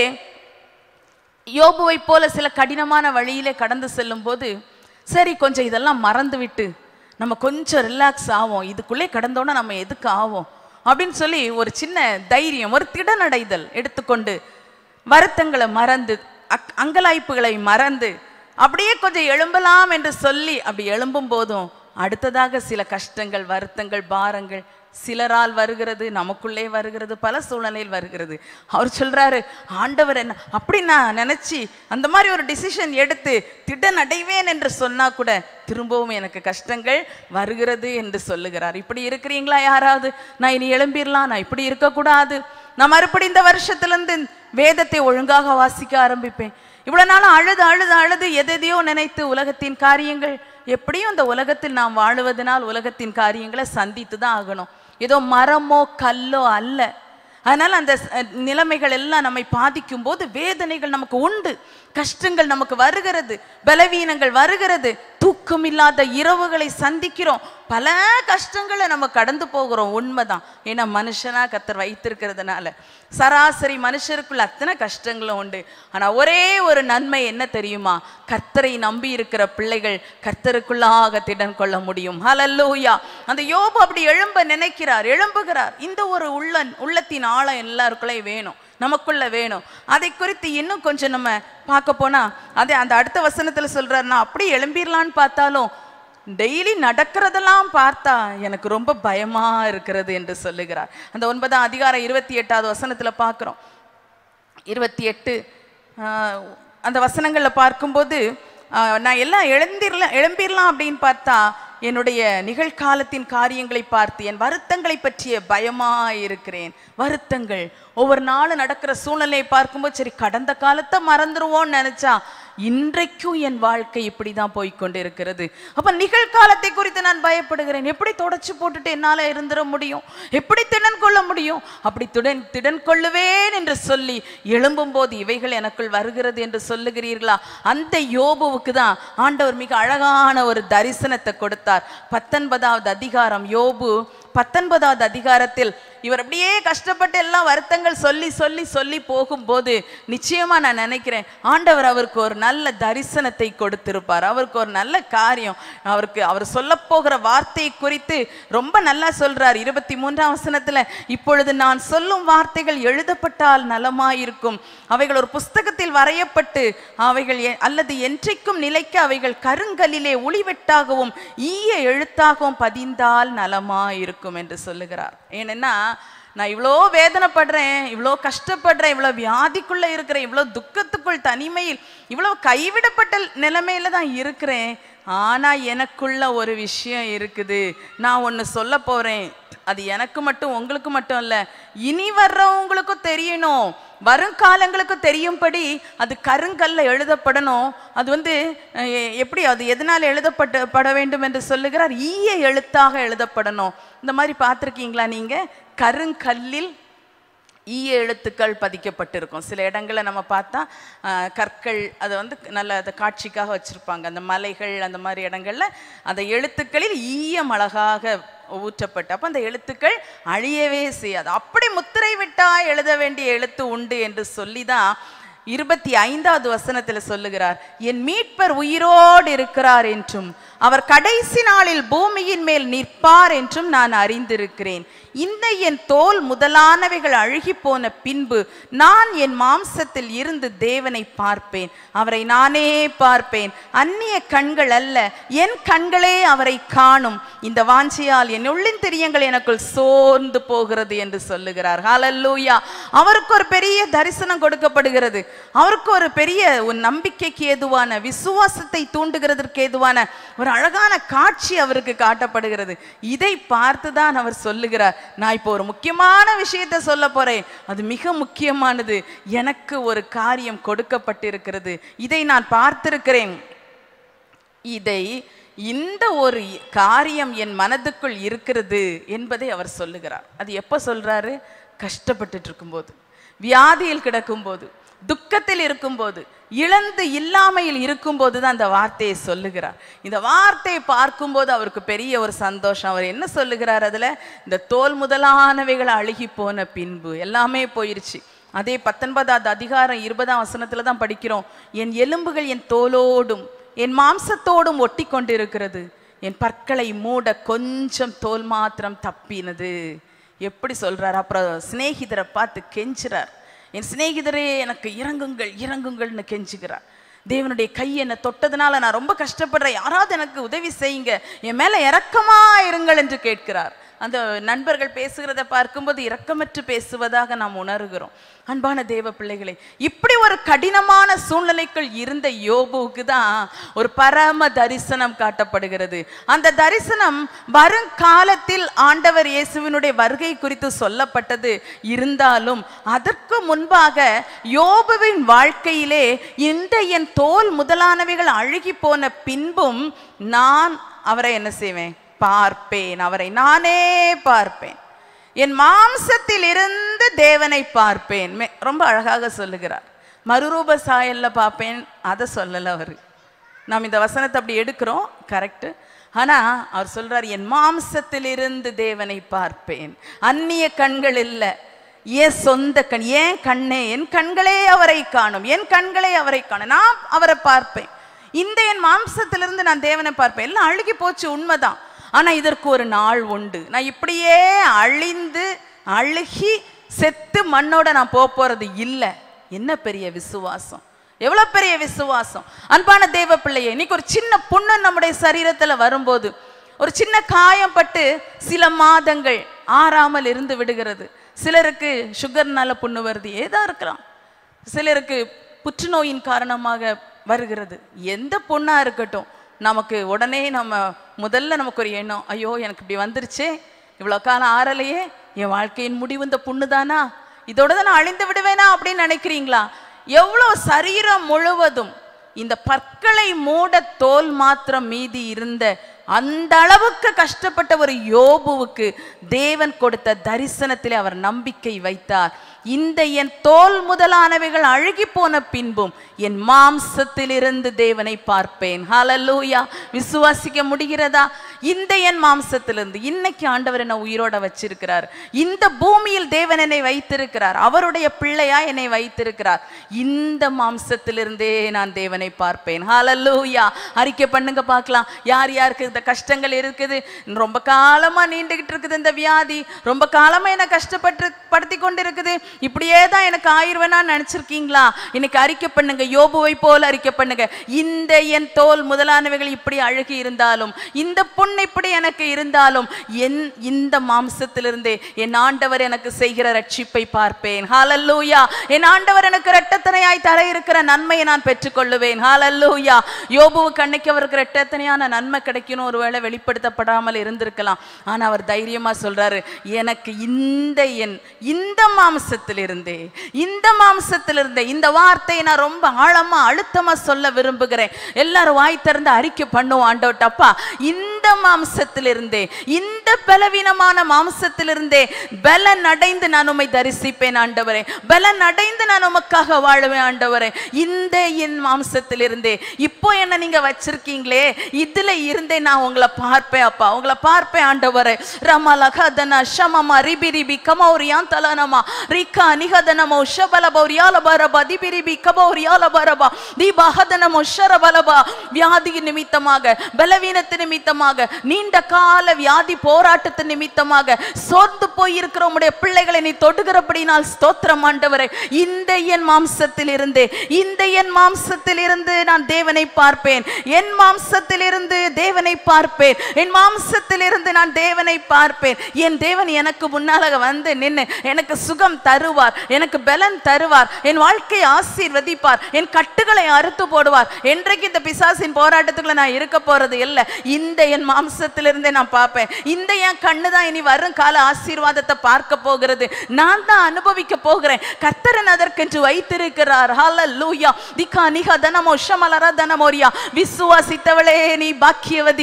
யோபுவை போல சில கடினமான வழியிலே கடந்து செல்லும் போது, சரி கொஞ்சம் இதெல்லாம் மறந்து விட்டு நம்ம கொஞ்சம் ரிலாக்ஸ் ஆவோம், இதுக்குள்ளே கடந்தோன்னா நம்ம எதுக்கு ஆவோம் அப்படின்னு சொல்லி ஒரு சின்ன தைரியம், ஒரு திடனடைதல் எடுத்துக்கொண்டு வருத்தங்களை மறந்து அங்கலாய்ப்புகளை மறந்து அப்படியே கொஞ்சம் எழும்பலாம் என்று சொல்லி அப்படி எழும்பும் போதும் அடுத்ததாக சில கஷ்டங்கள், வருத்தங்கள், பாரங்கள் சிலரால் வருகிறது, நமக்குள்ளே வருகிறது, பல சூழ்நிலையில் வருகிறது. அவர் சொல்றாரு, ஆண்டவர் என்ன அப்படி நான் நினைச்சு அந்த மாதிரி ஒரு டிசிஷன் எடுத்து திடன் அடைவேன் என்று சொன்னா கூட திரும்பவும் எனக்கு கஷ்டங்கள் வருகிறது என்று சொல்லுகிறார். இப்படி இருக்கிறீங்களா யாராவது? நான் இனி எழும்பிடலாம், நான் இப்படி இருக்கக்கூடாது, நான் மறுபடி இந்த வருஷத்திலிருந்து வேதத்தை ஒழுங்காக வாசிக்க ஆரம்பிப்பேன். இவ்வளவு நாளும் அழுது எதையோ நினைத்து உலகத்தின் காரியங்கள், எப்படியும் இந்த உலகத்தில் நாம் வாழுவதனால் உலகத்தின் காரியங்களை சந்தித்து தான் ஆகணும், ஏதோ மரமோ கல்லோ அல்ல. அதனால அந்த நிலைமைகள் எல்லாம் நம்மை பாதிக்கும் போது வேதனைகள் நமக்கு உண்டு, கஷ்டங்கள் நமக்கு வருகிறது, பலவீனங்கள் வருகிறது, தூக்கம் இல்லாத இரவுகளை சந்திக்கிறோம், பல கஷ்டங்களை நம்ம கடந்து போகிறோம். உண்மைதான். ஏன்னா மனுஷனா கர்த்தர் வைத்திருக்கிறதுனால சராசரி மனுஷருக்குள்ள அத்தனை கஷ்டங்களும் உண்டு. ஆனா ஒரே ஒரு நன்மை என்ன தெரியுமா? கர்த்தரை நம்பி இருக்கிற பிள்ளைகள் கர்த்தருக்குள்ளாக திடன் கொள்ள முடியும். ஹல்லேலூயா. அந்த யோபு அப்படி எழும்புகிறார். இந்த ஒரு உள்ளத்தின் ஆழம் எல்லாருக்குள்ளே வேணும், நமக்குள்ள வேணும். அதை குறித்து இன்னும் கொஞ்சம் நம்ம பார்க்க போனா அதே அந்த அடுத்த வசனத்துல சொல்றாருன்னா, அப்படி எழும்பிடலான்னு பார்த்தாலும் டெய்லி நடக்கிறதெல்லாம் பார்த்தா எனக்கு ரொம்ப பயமா இருக்கிறது என்று சொல்லுகிறார். அந்த 9ஆம் அதிகாரம் 28வது வசனத்துல பார்க்கிறோம். 28 அந்த வசனங்கள்ல பார்க்கும்போது நான் எல்லாம் எழும்பிடலாம் அப்படின்னு பார்த்தா என்னுடைய நிகழ்காலத்தின் காரியங்களை பார்த்து என் வருத்தங்களை பற்றிய பயமா இருக்கிறேன். வருத்தங்கள் ஒவ்வொரு நாளும் நடக்கிற சூழ்நிலையை பார்க்கும்போது சரி கடந்த காலத்தை மறந்துடுவோன்னு நினைச்சா இன்றைக்கும் என் வாழ்க்கை இப்படிதான் போய்கொண்டு இருக்கிறது. அப்ப நிகழ்காலத்தை குறித்து நான் பயப்படுகிறேன். எப்படி தொடச்சு போட்டுட்டு என்னால இருந்துட முடியும்? எப்படி திடன் கொள்ள முடியும்? அப்படி திடன் கொள்ளுவேன் என்று சொல்லி எழும்பும் போது இவைகள் எனக்குள் வருகிறது என்று சொல்லுகிறீர்களா? அந்த யோபுவுக்கு தான் ஆண்டவர் மிக அழகான ஒரு தரிசனத்தை கொடுத்தார். 19வது அதிகாரம், யோபு 19வது அதிகாரத்தில் இவர் அப்படியே கஷ்டப்பட்டு எல்லாம் வருத்தங்கள் சொல்லி போகும்போது நிச்சயமா நான் நினைக்கிறேன் ஆண்டவர் அவருக்கு ஒரு நல்ல தரிசனத்தை கொடுத்திருப்பார். அவருக்கு ஒரு நல்ல காரியம், அவர் சொல்ல போகிற வார்த்தை குறித்து ரொம்ப நல்லா சொல்றார். 23ஆம் வசனத்துல, இப்பொழுது நான் சொல்லும் வார்த்தைகள் எழுதப்பட்டால் நலமாயிருக்கும், அவைகள் ஒரு புஸ்தகத்தில் வரையப்பட்டு அவைகள் அல்லது என்றைக்கும் நிலைக்க அவைகள் கருங்கல்லிலே ஒளிவெட்டாகவும் ஈய எழுத்தாகவும் பதிந்தால் நலமாயிருக்கும் என்று சொல்லுகிறார். ஏன்னா நான் இவ்வளோ வேதனைப்படுறேன், இவ்வளோ கஷ்டப்படுறேன், இவ்வளோ வியாதிக்குள்ள இருக்கிறேன், இவ்வளோ துக்கத்துக்குள் தனிமையில் இவ்வளோ கைவிடப்பட்ட நிலைமையில தான் இருக்கிறேன். ஆனா எனக்குள்ள ஒரு விஷயம் இருக்குது, நான் ஒன்று சொல்ல போறேன். அது எனக்கு மட்டும் உங்களுக்கு மட்டும் இல்லை, இனி வர்றவங்களுக்கும் தெரியணும், வருங்காலங்களுக்கு தெரியும்படி அது கருங்கல்ல எழுதப்படணும். அது எப்படி, அது எதனால் எழுதப்பட வேண்டும் என்று சொல்லுகிறார்? ஈய எழுத்தாக எழுதப்படணும். இந்த மாதிரி பார்த்துருக்கீங்களா நீங்க? கருங்கல்லில் ஈய எழுத்துக்கள் பதிக்கப்பட்டிருக்கும். சில இடங்களில் நம்ம பார்த்தா கற்கள் அதை நல்ல அதை காட்சிக்காக வச்சுருப்பாங்க. அந்த மலைகள் அந்த மாதிரி இடங்கள்ல அந்த எழுத்துக்களில் ஈயம் அழகாக ஊற்றப்பட்டு, அப்போ அந்த எழுத்துக்கள் அழியவே செய்யாது. அப்படி முத்திரை விட்டா எழுத வேண்டிய எழுத்து உண்டு என்று சொல்லிதான் 25வது வசனத்தில் சொல்லுகிறார், என் மீட்பர் உயிரோடு இருக்கிறார் என்றும் அவர் கடைசி நாளில் பூமியின் மேல் நிற்பார் என்றும் நான் அறிந்திருக்கிறேன். இந்த என் தோல் முதலானவைகள் அழுகி போன பின்பு நான் என் மாம்சத்தில் இருந்து தேவனை பார்ப்பேன், அவரை நானே பார்ப்பேன், அந்நிய கண்கள் அல்ல, என் கண்களே அவரை காணும். இந்த வாஞ்சியால் என் உள்ளின் திரியங்கள் எனக்குள் சோர்ந்து போகிறது என்று சொல்லுகிறார். ஹல்லேலூயா. அவருக்கு ஒரு பெரிய தரிசனம் கொடுக்கப்படுகிறது. அவருக்கு ஒரு பெரிய நம்பிக்கைக்கு ஏதுவான, விசுவாசத்தை தூண்டுகிறதற்கு ஏதுவான ஒரு அழகான காட்சி அவருக்கு காட்டப்படுகிறது. இதை பார்த்துதான் அவர் சொல்லுகிறார், நான் இப்போ ஒரு முக்கியமான விஷயத்தை சொல்ல போறேன், அது மிக முக்கியமானது, எனக்கு ஒரு காரியம் கொடுக்கப்பட்டிருக்கிறது, இதை நான் பார்த்திருக்கிறேன், இந்த ஒரு காரியம் என் மனதுக்குள் இருக்கிறது என்பதை அவர் சொல்லுகிறார். அது எப்போ சொல்றாரு? கஷ்டப்பட்டுட்டு இருக்கும்போது, வியாதியில் கிடக்கும்போது, துக்கத்தில் இருக்கும்போது, இழந்து இல்லாமையில் இருக்கும்போது தான் அந்த வார்த்தையை சொல்லுகிறார். இந்த வார்த்தையை பார்க்கும்போது அவருக்கு பெரிய ஒரு சந்தோஷம். அவர் என்ன சொல்லுகிறார் அதுல? இந்த தோல் முதலானவைகள் அழுகி போன பின்பு எல்லாமே போயிருச்சு. அதே 19வது அதிகாரம் 20ஆம் வசனத்துல தான் படிக்கிறோம், என் எலும்புகள் என் தோலோடும் என் மாம்சத்தோடும் ஒட்டி கொண்டிருக்கிறது, என் பற்களை மூட கொஞ்சம் தோல் மாத்திரம் தப்பினது. எப்படி சொல்றார்? அப்புறம் சிநேகிதரை பார்த்து கெஞ்சுறார், என் சிநேகிதரே எனக்கு இறங்குங்கள் இறங்குங்கள்னு கெஞ்சுகிறார். தேவனுடைய கை என்னை தொட்டதுனால நான் ரொம்ப கஷ்டப்படுறேன், யாராவது எனக்கு உதவி செய்யுங்க, என் மேல இரக்கமா இருங்கள் என்று கேட்கிறார். அந்த நண்பர்கள் பேசுகிறத பார்க்கும்போது இரக்கமற்று பேசுவதாக நாம் உணர்கிறோம். அன்பான தேவ பிள்ளைகளே, இப்படி ஒரு கடினமான சூழ்நிலைக்குள் இருந்த யோபுவுக்கு தான் ஒரு பரம தரிசனம் காட்டப்படுகிறது. அந்த தரிசனம் வருங்காலத்தில் ஆண்டவர் இயேசுவினுடைய வருகை குறித்து சொல்லப்பட்டது. இருந்தாலும் அதற்கு முன்பாக யோபுவின் வாழ்க்கையிலே இந்த என் தோல் முதலானவைகள் அழுகி போன பின்பும் நான் அவரை என்ன செய்வேன்? பார்ப்பேன், அவரை நானே பார்ப்பேன், என் மாம்சத்தில் இருந்து தேவனை பார்ப்பேன். ரொம்ப அழகாக சொல்லுகிறார். மறுரூப சாயல்ல பார்ப்பேன் அதை சொல்லல அவரு. நாம் இந்த வசனத்தை அப்படி எடுக்கிறோம், கரெக்ட். ஆனா அவர் சொல்றார், என் மாம்சத்தில் இருந்து தேவனை பார்ப்பேன். அந்நிய கண்கள் இல்லை, என் சொந்த கண், ஏன் கண்ணே, என் கண்களே அவரை காணும், என் கண்களே அவரை காணும், நான் அவரை பார்ப்பேன். இந்த என் மாம்சத்திலிருந்து நான் தேவனை பார்ப்பேன். எல்லாம் அழுகி போச்சு, உண்மைதான். ஆனா இதற்கு ஒரு நாள் உண்டு. நான் இப்படியே அழிந்து அழுகி செத்து மண்ணோட நான் போறது இல்லை. என்ன பெரிய விசுவாசம், எவ்வளவு பெரிய விசுவாசம். அன்பான தேவ பிள்ளையே, இன்னைக்கு ஒரு சின்ன புண்ணு நம்முடைய சரீரத்துல வரும்போது, ஒரு சின்ன காயம் பட்டு சில மாதங்கள் ஆறாமல் இருந்து விடுகிறது. சிலருக்கு சுகர்னால புண்ணு வருது, ஏதா இருக்கலாம். சிலருக்கு புற்றுநோயின் காரணமாக வருகிறது. எந்த புண்ணா இருக்கட்டும், நமக்கு உடனே முதல்ல நமக்கு ஒரு எண்ணம், ஐயோ எனக்கு இப்படி வந்துருச்சே, இவ்வளோ காலம் ஆறலையே, என் வாழ்க்கையின் முடிவு இந்த புண்ணு தானா, இதோட தான் நான் அழிந்து விடுவேனா அப்படின்னு நினைக்கிறீங்களா? எவ்வளோ சரீரம் முழுவதும் இந்த பற்களை மூட தோல் மாத்திரம் மீதி இருந்த அந்த அளவுக்கு கஷ்டப்பட்ட ஒரு யோபுவுக்கு தேவன் கொடுத்த தரிசனத்திலே அவர் நம்பிக்கை வைத்தார். இந்த என் தோல் முதலானவைகள் அழுகி போன பின்பும் என் மாம்சத்தில் இருந்து தேவனை பார்ப்பேன். ஹல்லேலூயா. விசுவாசிக்க முடிகிறதா? இந்த என் மாம்சத்திலிருந்து இன்னைக்கு ஆண்டவர் என்னை உயிரோட வச்சிருக்கிறார். இந்த பூமியில் தேவன் என்னை வைத்திருக்கிறார், அவருடைய பிள்ளையா என்னை வைத்திருக்கிறார். இந்த மாம்சத்திலிருந்தே நான் தேவனை பார்ப்பேன். ஹல்லேலூயா. அறிக்கை பண்ணுங்க பார்க்கலாம். யார் யாருக்கு இந்த கஷ்டங்கள் இருக்குது? ரொம்ப காலமா நீண்டுகிட்டு இருக்குது இந்த வியாதி, ரொம்ப காலமா என்ன கஷ்டப்படுத்தி கொண்டு இருக்குது, இப்படியே தான் எனக்கு ஆயிடுவேனான்னு நினைச்சிருக்கீங்களா? இன்னைக்கு அறிக்கை பண்ணுங்க, யோபுவை போல அறிக்கை பண்ணுங்க. இந்த என் தோல் முதலானவைகள் இப்படி அழுகி இருந்தாலும், இந்த புண் இப்படி எனக்கு இருந்தாலும், இந்த மாம்சத்திலிருந்தே என் ஆண்டவர் எனக்கு செய்கிற ரட்சிப்பை பார்ப்பேன். ஹல்லேலூயா. என் ஆண்டவர் எனக்கு இரட்டத்தனையாய் தர இருக்கிற நன்மையை நான் பெற்றுக்கொள்ளுவேன். ஹல்லேலூயா. யோபுவுக்கு அன்னைக்கு அவருக்கு இரட்டத்தனையான நன்மை கிடைக்கணும், ஒருவேளை வெளிப்படுத்தப்படாமல் இருந்திருக்கலாம். ஆனா அவர் தைரியமா சொல்றாரு, எனக்கு இந்த மாம்சத்திலிருந்தே இந்த வார்த்தையை நான் ரொம்ப ஆழமா அழுத்தமா சொல்ல விரும்புகிறேன். எல்லாரும் வாய் திறந்து அறிக்கை பண்ணுவோம், ஆண்டவர்ட்ட, அப்பா இந்த மாம்சத்திலிருந்தே, இந்த பலவீனமான மாம்சத்திலிருந்தே பலன் அடைந்து நான் உம்மை தரிசிப்பேன் ஆண்டவரே, பலன் அடைந்து நான் உமக்காக வாழுவேன் ஆண்டவரே. இந்த என் மாம்சத்திலிருந்தே இப்போ என்ன நீங்க வச்சிருக்கீங்களே, இதுல இருந்தே நான் உங்களை பார்ப்பேன் அப்பா, உங்களை பார்ப்பேன் ஆண்டவரே. ரமலகதன ஷமமா ரிபிரிபி கமௌரியான் தலனமா ரிகா நிகதனமோ ஷபலபௌரியாலபரபா திபிரிபி கபௌரியாலபரபா தீபஹதனமோ ஷரபலபா. வியாதி நிமித்தமாக, பலவீனத்து நிமித்தமாக, நீண்ட கால வியாதி போராட்டத்து நிமித்தமாக சோர்ந்து போயிருக்கிற உம்முடைய பிள்ளைகளை நீ தொடுகிறபடினால் ஸ்தோத்திரம் ஆண்டவரே. இந்த என் மாம்சத்தில் இருந்து நான் தேவனை பார்ப்பேன். என் மாம்சத்தில் இருந்து தேவனை பார்ப்பேன். என் மாம்சத்தில் இருந்து நான் தேவனை பார்ப்பேன். என் தேவன் எனக்கு முன்னாக வந்து நின்று எனக்கு சுகம் தருவார், எனக்கு பலன் தருவார், என் வாழ்க்கையை ஆசீர்வதிப்பார், என் கட்டுகளை அறுத்து போடுவார். என்றைக்கு இந்த பிசாசின் போராட்டத்துக்குள்ள நான் இருக்க போறது இல்லை. இந்த என் மாம்சத்திலிருந்தே நான் பார்ப்பேன். இந்த என் கண்ணு தான் இனி வரும் கால ஆசீர்வாதத்தை பார்க்க போகிறது. நான் தான் அனுபவிக்க போகிறேன். கர்த்தர் அதற்கென்று வைத்திருக்கிறார். ஹல்லேலூயா. திகா நிகா தனமோ ஷமலர தனமோரியா. விசுவாசித்தவளே நீ பாக்கியவதி.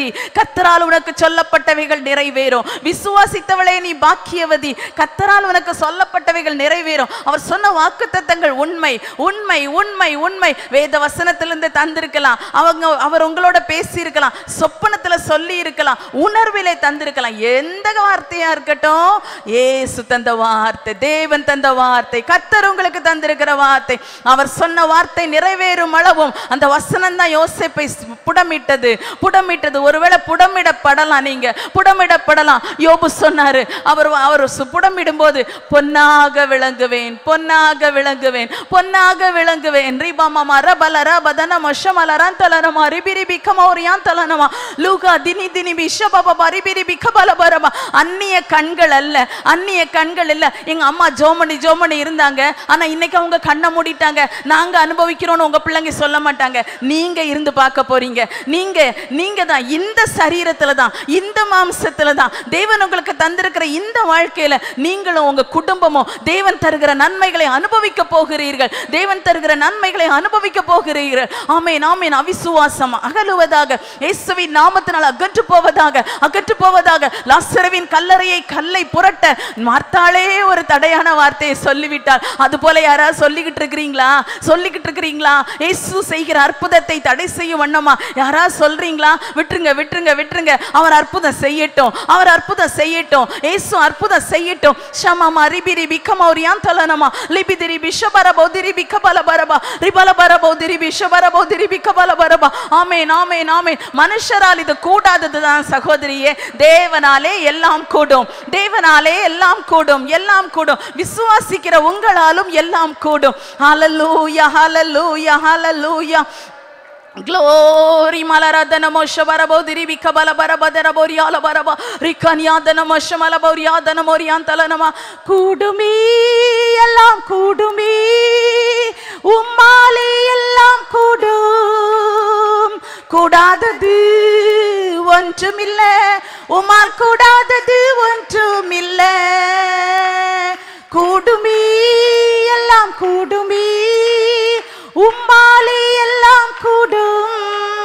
பாக்கியவதி, கர்த்தரால் உனக்கு சொல்லப்பட்டவைகள் நிறைவேறும். விசுவாசித்தவளே நீ பாக்கியவதி, கர்த்தரால் உனக்கு சொல்லப்பட்டவைகள் நிறைவேறும். அவர் சொன்ன வாக்குத்தத்தங்கள் உண்மை உண்மை உண்மை உண்மை. வேத வசனத்திலிருந்து தந்திருக்கலாம், அவர் உங்களோட பேசி இருக்கலாம், சொப்பனத்துல சொல்லி இருக்கலாம், உணர்விலே தந்திருக்கலாம். எந்த வார்த்தையா இருக்கட்டும், இயேசு தந்த வார்த்தை, தேவன் தந்த வார்த்தை, கர்த்தர் உங்களுக்கு தந்திருக்கிற வார்த்தை, அவர் சொன்ன வார்த்தை நிறைவேறும் அளவும் அந்த வசனம் தான் யோசேப்பை புடமிட்டது. ஒருவேளை புடமிடப்படலாம், நீங்க புடமிடப்படலாம். யோபு சொன்னாரு, அவர் புடமிடும் போது பொன்னாக விளங்குவேன், பொன்னாக விளங்குவேன், பொன்னாக விளங்குவேன். ரிபாமா ரபல ரபதன மஷமலரான் தலனமா ரிபிரிபி கமௌரியான் தலனமா லூகா தினி தினி பிஷபபா ரிபிரிபி கபலபரமா. அந்நிய கண்கள் அல்ல, அந்நிய கண்கள் இல்ல. எங்க அம்மா ஜோமணி இருந்தாங்க, ஆனா இன்னைக்கு அவங்க கண்ணை மூடிட்டாங்க, நாங்க அனுபவிக்கிறோம்னு உங்க பிள்ளைங்க சொல்ல மாட்டாங்க. நீங்க இருந்து பார்க்க போறீங்க. நீங்க தான் இந்த சரீரத்துல தான், இந்த மாம்சத்துல தான் தேவன் உங்களுக்கு தந்திருக்கிற இந்த வாழ்க்கையில நீங்களும் உங்க குடும்பமும் தேவன் தருகிற நன்மைகளை அனுபவிக்க போகிறீர்கள். தேவன் தருகிற நன்மைகளை அனுபவிக்க போகிறீர்கள். ஆமென் ஆமென். அவிசுவாசம் அகலுவதாக, இயேசுவின் நாமத்தினால் அகற்று போவதாக. லாசருவின் கல்லை புரட்ட மார்த்தாளே ஒரு தடையான வார்த்தையை சொல்லிவிட்டார். அது போல யாராவது சொல்லிக்கிட்டு இருக்கிறீங்களா? இயேசு செய்கிற அற்புதத்தை தடை செய்யும் வண்ணமா யாராவது சொல்றீங்களா? விட்டுருங்க. அவர் அற்புதம் செய்யட்டும், இயேசு அற்புதம் செய்யட்டும். ஷமாமா ரிபிரி பிகமௌரியான் தலனமா லிபிதிரி பிஷபரபௌதிரி பிகபலபரபா ரிபலபரபௌதிரி பிஷபரபௌதிரி பிகபலபரபா. ஆமென் ஆமென் ஆமென். மனுஷரால் இது கூடாததுதான் சகோதரியே, தேவனாலே எல்லாம் கூடும், தேவனாலே எல்லாம் கூடும், எல்லாம் கூடும். விசுவாசிக்கிற உங்களாலும் எல்லாம் கூடும். ஹல்லேலூயா ஹல்லேலூயா ஹல்லேலூயா. Glory malaradana moshabarabodiri bikabalabara boriala baraba rikanyadana moshamalaboriadana moriantalanama kudumi ellam kudumi ummale ellam kudum கூடாதது ஒன்றுமில்லை, உம்மால் கூடாதது ஒன்றுமில்லை. கூடுமி எல்லாம் கூடுமி, உம்மாலே எல்லாம் கூடும்.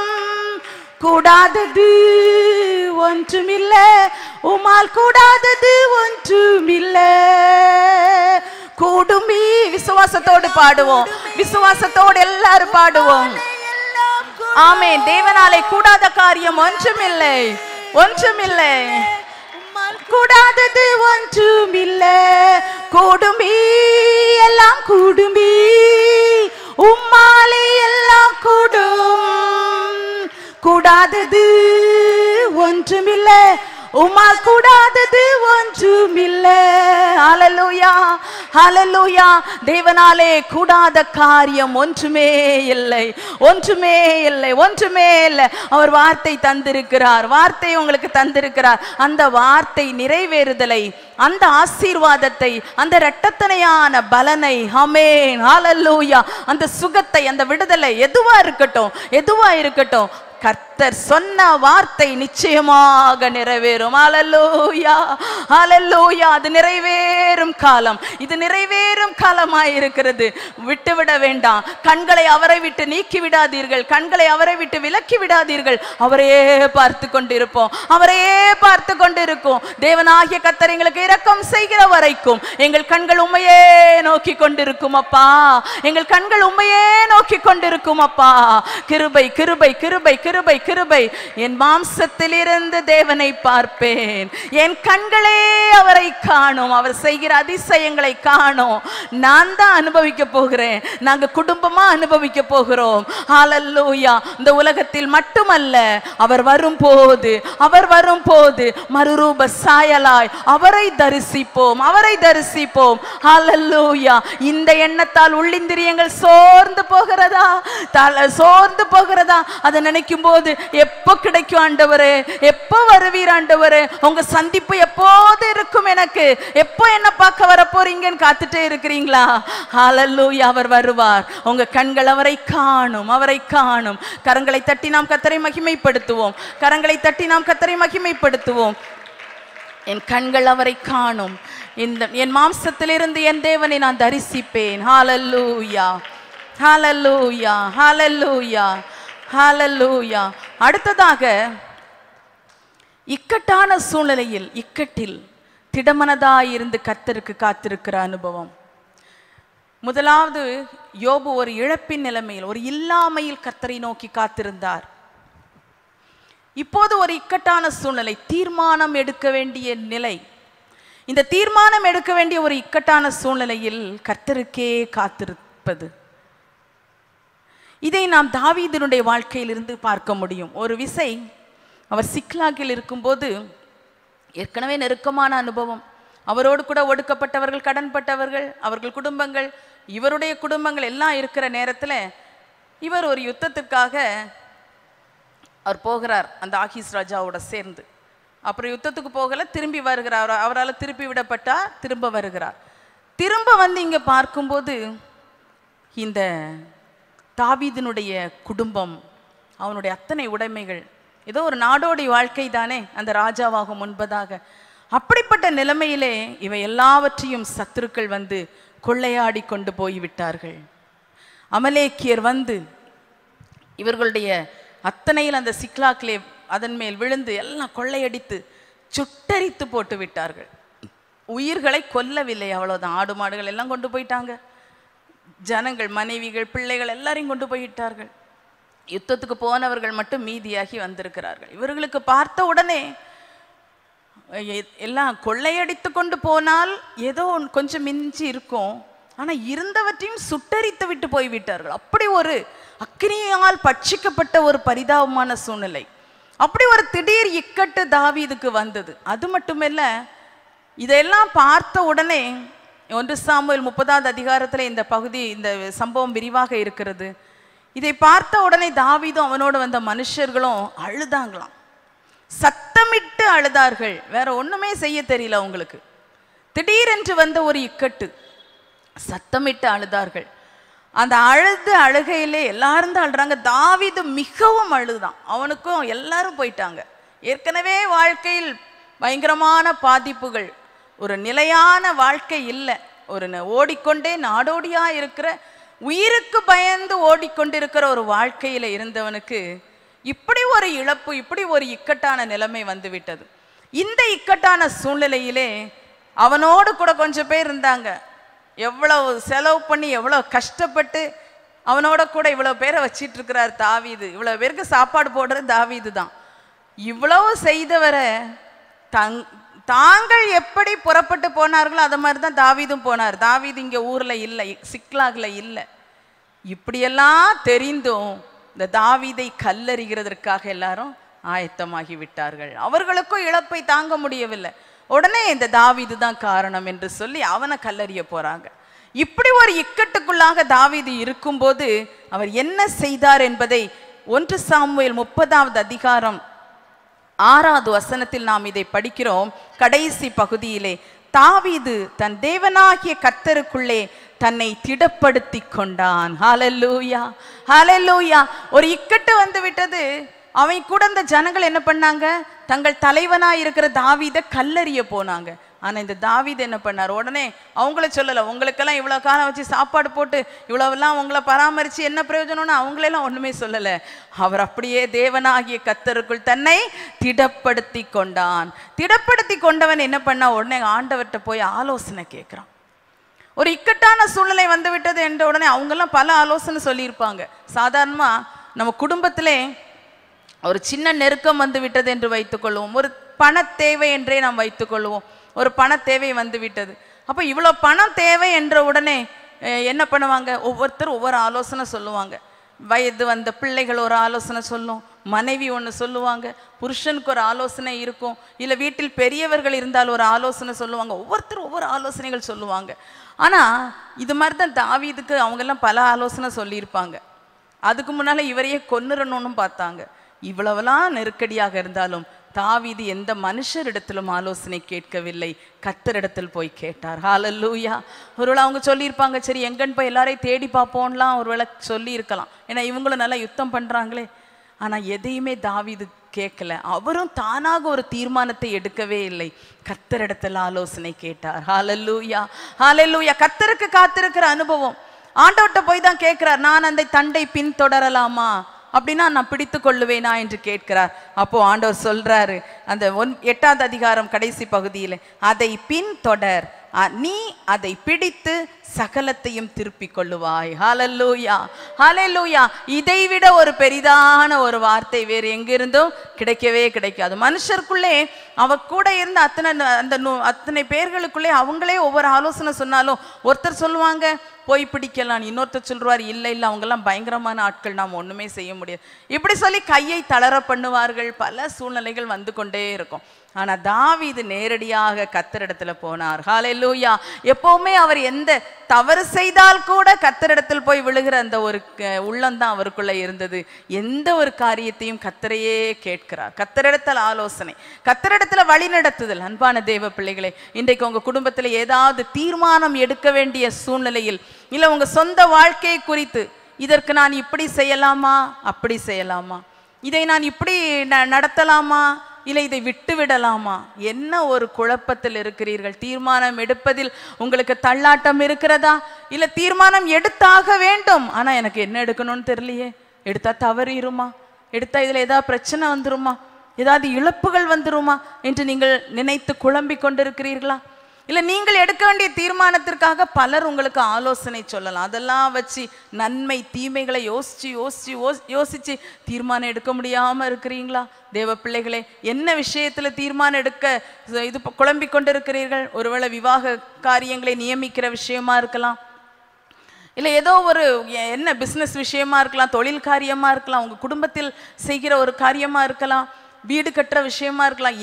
கூடாதது ஒன்றுமில்லை, உம்மால் கூடாதது ஒன்றுமில்லை. கூடுமி. விசுவாசத்தோடு பாடுவோம், விசுவாசத்தோடு எல்லாரும் பாடுவோம். ஆமென். தேவனாலே கூடாத காரியம் ஒன்றுமில்லை, ஒன்றுமில்லை. கூடாதது ஒன்றுமில்லை. கூடுமி எல்லாம் கூடுமி, உம்மாலே எல்லாம் கூடும். கூடாதது ஒன்றுமில்லை, உம்மால் கூடாதது ஒன்றுமில்லை. ஹல்லேலூயா ஹல்லேலூயா. தேவனாலே கூடாத காரியம் ஒன்றுமே இல்லை, ஒன்றுமே இல்லை, ஒன்றுமே இல்லை. அவர் வார்த்தை தந்திருக்கிறார், வார்த்தை உங்களுக்கு தந்திருக்கிறார். அந்த வார்த்தை நிறைவேறுதலை, அந்த ஆசீர்வாதத்தை, அந்த இரட்டத்தனையான பலனை, ஆமென் ஹல்லேலூயா, அந்த சுகத்தை, அந்த விடுதலை எதுவா இருக்கட்டும், கர்த்தர் சொன்ன வார்த்தை நிச்சயமாக நிறைவேறும். ஹல்லேலூயா ஹல்லேலூயா. அது நிறைவேறும் காலம், இது நிறைவேறும் காலமாய் இருக்கிறது. விட்டுவிட வேண்டாம். கண்களை அவரை விட்டு நீக்கி விடாதீர்கள், கண்களை அவரை விட்டு விலக்கி விடாதீர்கள். அவரையே பார்த்து கொண்டிருப்போம், அவரையே பார்த்து கொண்டிருக்கும். தேவனாகிய கர்த்தர் எங்களுக்கு இரக்கம் செய்கிற வரைக்கும் எங்கள் கண்கள் உம்மையே நோக்கி கொண்டிருக்கும் அப்பா, எங்கள் கண்கள் உம்மையே நோக்கி கொண்டிருக்கும் அப்பா. கிருபை கிருபை கிருபை கிருபை கிருபை. என் மாம்சத்திலிருந்து தேவனை பார்ப்பேன், என் கண்களே அவரை காணும், அவர் செய்கிற அதிசயங்களை காணும். நான் தான் அனுபவிக்க போகிறேன், நாங்க குடும்பமா அனுபவிக்க போகிறோம். ஹல்லேலூயா. இந்த உலகத்தில் மட்டுமல்ல, அவர் வரும்போது மறுரூப சாயலாய் அவரை தரிசிப்போம், அவரை தரிசிப்போம். ஹல்லேலூயா. இந்த எண்ணத்தால் உள்ளிந்திரியங்கள் சோர்ந்து போகிறதா? அதை நினைக்கும் போது எப்போ கிடைக்கும் ஆண்டவரே, எப்போ வருவீர் ஆண்டவரே, உங்க சந்திப்பு எப்போது இருக்கும், எனக்கு எப்போ என்ன பார்க்க வர போறீங்கன்னு காத்துட்டே இருக்கிறீங்களா? ஹல்லேலூயா. அவர் வருவார், உங்க கண்கள் அவரை காணும், அவரை காணும். கரங்களை தட்டி நாம் கர்த்தரை மகிமைப்படுத்துவோம், கரங்களை தட்டி நாம் கர்த்தரை மகிமைப்படுத்துவோம். என் கண்கள் அவரை காணும், என் மாம்சத்திலிருந்து என் தேவனை நான் தரிசிப்பேன். ஹல்லேலூயா ஹல்லேலூயா ஹல்லேலூயா ஹல்லேலூயா. அடுத்ததாக இக்கட்டான சூழ்நிலையில் இக்கட்டில் திடமனதாயிருந்து கர்த்தருக்கு காத்திருக்கிற அனுபவம். முதலாவது, யோபு ஒரு இழப்பின் நிலைமையில், ஒரு இல்லாமையில் கர்த்தரை நோக்கி காத்திருந்தார். இப்போது ஒரு இக்கட்டான சூழ்நிலை, தீர்மானம் எடுக்க வேண்டிய நிலை. இந்த தீர்மானம் எடுக்க வேண்டிய ஒரு இக்கட்டான சூழ்நிலையில் கர்த்தருக்கே காத்திருப்பது, இதை நாம் தாவீதினுடைய வாழ்க்கையிலிருந்து பார்க்க முடியும். ஒரு விசை அவர் சிக்லாகில் இருக்கும்போது, ஏற்கனவே நெருக்கமான அனுபவம், அவரோடு கூட ஒடுக்கப்பட்டவர்கள், கடன்பட்டவர்கள், அவர்கள் குடும்பங்கள், இவருடைய குடும்பங்கள் எல்லாம் இருக்கிற நேரத்தில் இவர் ஒரு யுத்தத்திற்காக அவர் போகிறார் அந்த ஆகீஸ் ராஜாவோட சேர்ந்து. அப்புறம் யுத்தத்துக்கு போகல, திரும்பி வருகிறார். அவரால் திருப்பி விடப்பட்டா திரும்ப வருகிறார். திரும்ப வந்து இங்கே பார்க்கும்போது இந்த தாவீதினுடைய குடும்பம், அவனுடைய அத்தனை உடைமைகள், ஏதோ ஒரு நாடோடி வாழ்க்கை தானே அந்த ராஜாவாகும் முன்பதாக. அப்படிப்பட்ட நிலைமையிலே இவை எல்லாவற்றையும் சத்துருக்கள் வந்து கொள்ளையாடி கொண்டு போய்விட்டார்கள். அமலேக்கியர் வந்து இவர்களுடைய அத்தனையில் அந்த சிக்லாக்கிலே அதன் மேல் விழுந்து எல்லாம் கொள்ளையடித்து சுட்டரித்து போட்டு விட்டார்கள். உயிர்களை கொல்லவில்லை, அவ்வளோதான். ஆடு மாடுகள் எல்லாம் கொண்டு போயிட்டாங்க, ஜனங்கள், மனைவிகள், பிள்ளைகள் எல்லாரையும் கொண்டு போயிட்டார்கள். யுத்தத்துக்கு போனவர்கள் மட்டும் மீதியாகி வந்திருக்கிறார்கள். இவர்களுக்கு பார்த்த உடனே எல்லாம் கொள்ளையடித்து கொண்டு போனால் ஏதோ கொஞ்சம் மிஞ்சி இருக்கும், ஆனால் இருந்தவற்றையும் சுட்டரித்து விட்டு போய்விட்டார்கள். அப்படி ஒரு அக்கினியால் பட்சிக்கப்பட்ட ஒரு பரிதாபமான சூழ்நிலை, அப்படி ஒரு திடீர் இக்கட்டு தாவீதுக்கு வந்தது. அது மட்டுமல்ல, இதெல்லாம் பார்த்த உடனே 1 சாமுவேல் 30வது அதிகாரத்தில் இந்த பகுதி, இந்த சம்பவம் விரிவாக இருக்கிறது. இதை பார்த்த உடனே தாவீதும் அவனோடு வந்த மனுஷர்களும் அழுதாங்களாம், சத்தமிட்டு அழுதார்கள். வேற ஒண்ணுமே செய்ய தெரியல அவங்களுக்கு. திடீரென்று வந்த ஒரு இக்கட்டு, சத்தமிட்டு அழுதார்கள். அந்த அழுகையிலே எல்லாரும் தான் அழுறாங்க. தாவீது மிகவும் அழுதான். அவனுக்கும் எல்லாரும் போயிட்டாங்க. ஏற்கனவே வாழ்க்கையில் பயங்கரமான பாதிப்புகள், ஒரு நிலையான வாழ்க்கை இல்லை, ஒரு ஓடிக்கொண்டே நாடோடியா இருக்கிற, உயிருக்கு பயந்து ஓடிக்கொண்டிருக்கிற ஒரு வாழ்க்கையில இருந்தவனுக்கு இப்படி ஒரு இழப்பு, இப்படி ஒரு இக்கட்டான நிலைமை வந்து விட்டது. இந்த இக்கட்டான சூழ்நிலையிலே அவனோடு கூட கொஞ்சம் பேர் இருந்தாங்க. எவ்வளவு செலவு பண்ணி, எவ்வளவு கஷ்டப்பட்டு அவனோட கூட இவ்வளவு பேரை வச்சிட்டு இருக்கிறார் தாவீது. இவ்வளவு பேருக்கு சாப்பாடு போடுறது தாவீது தான். இவ்வளவு செய்தவரை தாங்கள் எப்படி புறப்பட்டு போனார்களோ அது மாதிரி தான் தாவீதும் போனார். தாவீது இங்கே ஊர்ல இல்லை, சிக்லாக்ல இல்லை. இப்படியெல்லாம் தெரிந்தும் இந்த தாவீதை கல்லறிகிறதற்காக எல்லாரும் ஆயத்தமாகி விட்டார்கள். அவர்களுக்கும் இழப்பை தாங்க முடியவில்லை. உடனே இந்த தாவீது தான் காரணம் என்று சொல்லி அவனை கல்லறிய போறாங்க. இப்படி ஒரு இக்கட்டுக்குள்ளாக தாவீது இருக்கும்போது அவர் என்ன செய்தார் என்பதை 1 சாமுவேல் 30வது அதிகாரம் 6வது வசனத்தில் நாம் இதை படிக்கிறோம். கடைசி பகுதியிலே தாவீது தன் தேவனாகிய கர்த்தருக்குள்ளே தன்னை திடப்படுத்தி கொண்டான். ஹல்லேலூயா, ஹல்லேலூயா. ஒரு இக்கட்டு வந்து விட்டது. அவன் கூட இந்த ஜனங்கள் என்ன பண்ணாங்க, தங்கள் தலைவனாய் இருக்கிற தாவீதை கல்லறிய போனாங்க. ஆனா இந்த தாவீது என்ன பண்ணார், உடனே அவங்கள சொல்லல, உங்களுக்கெல்லாம் இவ்வளவு காலம் வச்சு சாப்பாடு போட்டு இவ்வளவெல்லாம் உங்களை பராமரிச்சு என்ன பிரயோஜனம்னு அவங்களெல்லாம் ஒண்ணுமே சொல்லல. அவர் அப்படியே தேவனாகிய கர்த்தருக்குள் தன்னை திடப்படுத்தி கொண்டான். திடப்படுத்தி கொண்டவன் என்ன பண்ணா, உடனே ஆண்டவர்கிட்ட போய் ஆலோசனை கேட்கிறான். ஒரு இக்கட்டான சூழ்நிலை வந்து விட்டது என்ற உடனே அவங்கெல்லாம் பல ஆலோசனை சொல்லியிருப்பாங்க. சாதாரணமா நம்ம குடும்பத்திலே ஒரு சின்ன நெருக்கம் வந்து விட்டது என்று வைத்துக்கொள்வோம், ஒரு பண தேவை என்றே நாம் வைத்துக்கொள்வோம். ஒரு பண தேவை வந்து விட்டது. அப்போ இவ்வளோ பணம் தேவை என்ற உடனே என்ன பண்ணுவாங்க, ஒவ்வொருத்தரும் ஒவ்வொரு ஆலோசனை சொல்லுவாங்க. வயது வந்த பிள்ளைகள் ஒரு ஆலோசனை சொல்லும், மனைவி ஒன்று சொல்லுவாங்க, புருஷனுக்கு ஒரு ஆலோசனை இருக்கும், இல்லை வீட்டில் பெரியவர்கள் இருந்தால் ஒரு ஆலோசனை சொல்லுவாங்க. ஒவ்வொருத்தரும் ஒவ்வொரு ஆலோசனைகள் சொல்லுவாங்க. ஆனால் இது மாதிரி தான் தாவீதுக்கு அவங்கெல்லாம் பல ஆலோசனை சொல்லியிருப்பாங்க. அதுக்கு முன்னால் இவரையே கொன்னுறணும்னு பார்த்தாங்க. இவ்வளவெல்லாம் நெருக்கடியாக இருந்தாலும் தாவீது எந்த மனுஷரிடத்திலும் ஆலோசனை கேட்கவில்லை, கர்த்தரிடத்தில் போய் கேட்டார். ஹல்லேலூயா. ஒருவேளை அவங்க சொல்லியிருப்பாங்க, சரி எங்கன்னு போய் எல்லாரையும் தேடி பார்ப்போம்லாம் ஒருவேளை சொல்லி இருக்கலாம், ஏன்னா இவங்களும் நல்லா யுத்தம் பண்றாங்களே. ஆனால் எதையுமே தாவீது கேட்கல. அவரும் தானாக ஒரு தீர்மானத்தை எடுக்கவே இல்லை, கர்த்தரிடத்தில் ஆலோசனை கேட்டார். ஹல்லேலூயா, ஹல்லேலூயா. கர்த்தருக்கு காத்திருக்கிற அனுபவம். ஆண்டவர்கிட்ட போய் தான் கேட்கிறார், நான் அந்த தண்டை பின்தொடரலாமா, அப்படின்னா நான் பிடித்து கொள்ளுவேனா என்று கேட்கிறார். அப்போ ஆண்டவர் சொல்றாரு அந்த 8வது அதிகாரம் கடைசி பகுதியில், அதை பின்தொடர், நீ அதை பிடித்து சகலத்தையும் திருப்பிக் கொள்ளுவாய். ஹல்லேலூயா, ஹல்லேலூயா. இதைவிட ஒரு பெரிதான ஒரு வார்த்தை வேறு எங்கிருந்தும் கிடைக்கவே கிடைக்காது. மனுஷருக்குள்ளே அவ கூட இருந்த அத்தனை பேர்களுக்குள்ளே அவங்களே ஒவ்வொரு ஆலோசனை சொன்னாலும், ஒருத்தர் சொல்லுவாங்க போய் பிடிக்கலாம், இன்னொருத்தர் சொல்றாரு இல்லை இல்லை அவங்கெல்லாம் பயங்கரமான ஆட்கள், நாம் ஒண்ணுமே செய்ய முடியாது, இப்படி சொல்லி கையை தளர பண்ணுவார்கள். பல சூழ்நிலைகள் வந்து கொண்டே இருக்கும். ஆனா தாவீது நேரடியாக கர்த்தரிடத்துல போனார். ஹல்லேலூயா. எப்பவுமே அவர் எந்த தவறு செய்தால் கூட கர்த்தரிடத்தில் போய் விழுகிற அந்த ஒரு உள்ளம்தான் அவருக்குள்ள இருந்தது. எந்த ஒரு காரியத்தையும் கர்த்தரையே கேட்கிறார். கர்த்தரிடத்தில் ஆலோசனை, கர்த்தரிடத்துல வழி நடத்துதல். அன்பான தேவ பிள்ளைகளே, இன்றைக்கு உங்க குடும்பத்தில் ஏதாவது தீர்மானம் எடுக்க வேண்டிய சூழ்நிலையில், இல்ல உங்க சொந்த வாழ்க்கையை குறித்து, இதற்கு நான் இப்படி செய்யலாமா, அப்படி செய்யலாமா, இதை நான் இப்படி நடத்தலாமா, இல்லை இதை விட்டு விடலாமா, என்ன ஒரு குழப்பத்தில் இருக்கிறீர்கள்? தீர்மானம் எடுப்பதில் உங்களுக்கு தள்ளாட்டம் இருக்கிறதா? இல்ல தீர்மானம் எடுத்தாக வேண்டும், ஆனா எனக்கு என்ன எடுக்கணும்னு தெரியலையே, எடுத்தா தவறிடுமா, எடுத்தா இதுல ஏதாவது பிரச்சனை வந்துருமா, ஏதாவது இழப்புகள் வந்துருமா என்று நீங்கள் நினைத்து குழம்பிக் கொண்டிருக்கிறீர்களா? இல்ல நீங்கள் எடுக்க வேண்டிய தீர்மானத்திற்காக பலர் உங்களுக்கு ஆலோசனை சொல்லலாம். அதெல்லாம் வச்சு நன்மை தீமைகளை யோசிச்சு தீர்மானம் எடுக்க முடியாம இருக்கிறீங்களா? தேவ பிள்ளைகளே, என்ன விஷயத்துல தீர்மானம் எடுக்க இது குழம்பிக் கொண்டிருக்கிறீர்கள்? ஒருவேளை விவாக காரியங்களை நியமிக்கிற விஷயமா இருக்கலாம், இல்லை ஏதோ ஒரு என்ன பிஸ்னஸ் விஷயமா இருக்கலாம், தொழில் காரியமா இருக்கலாம், உங்க குடும்பத்தில் செய்கிற ஒரு காரியமா இருக்கலாம், வீடு கட்டுற விஷயமா இருக்கலாம்.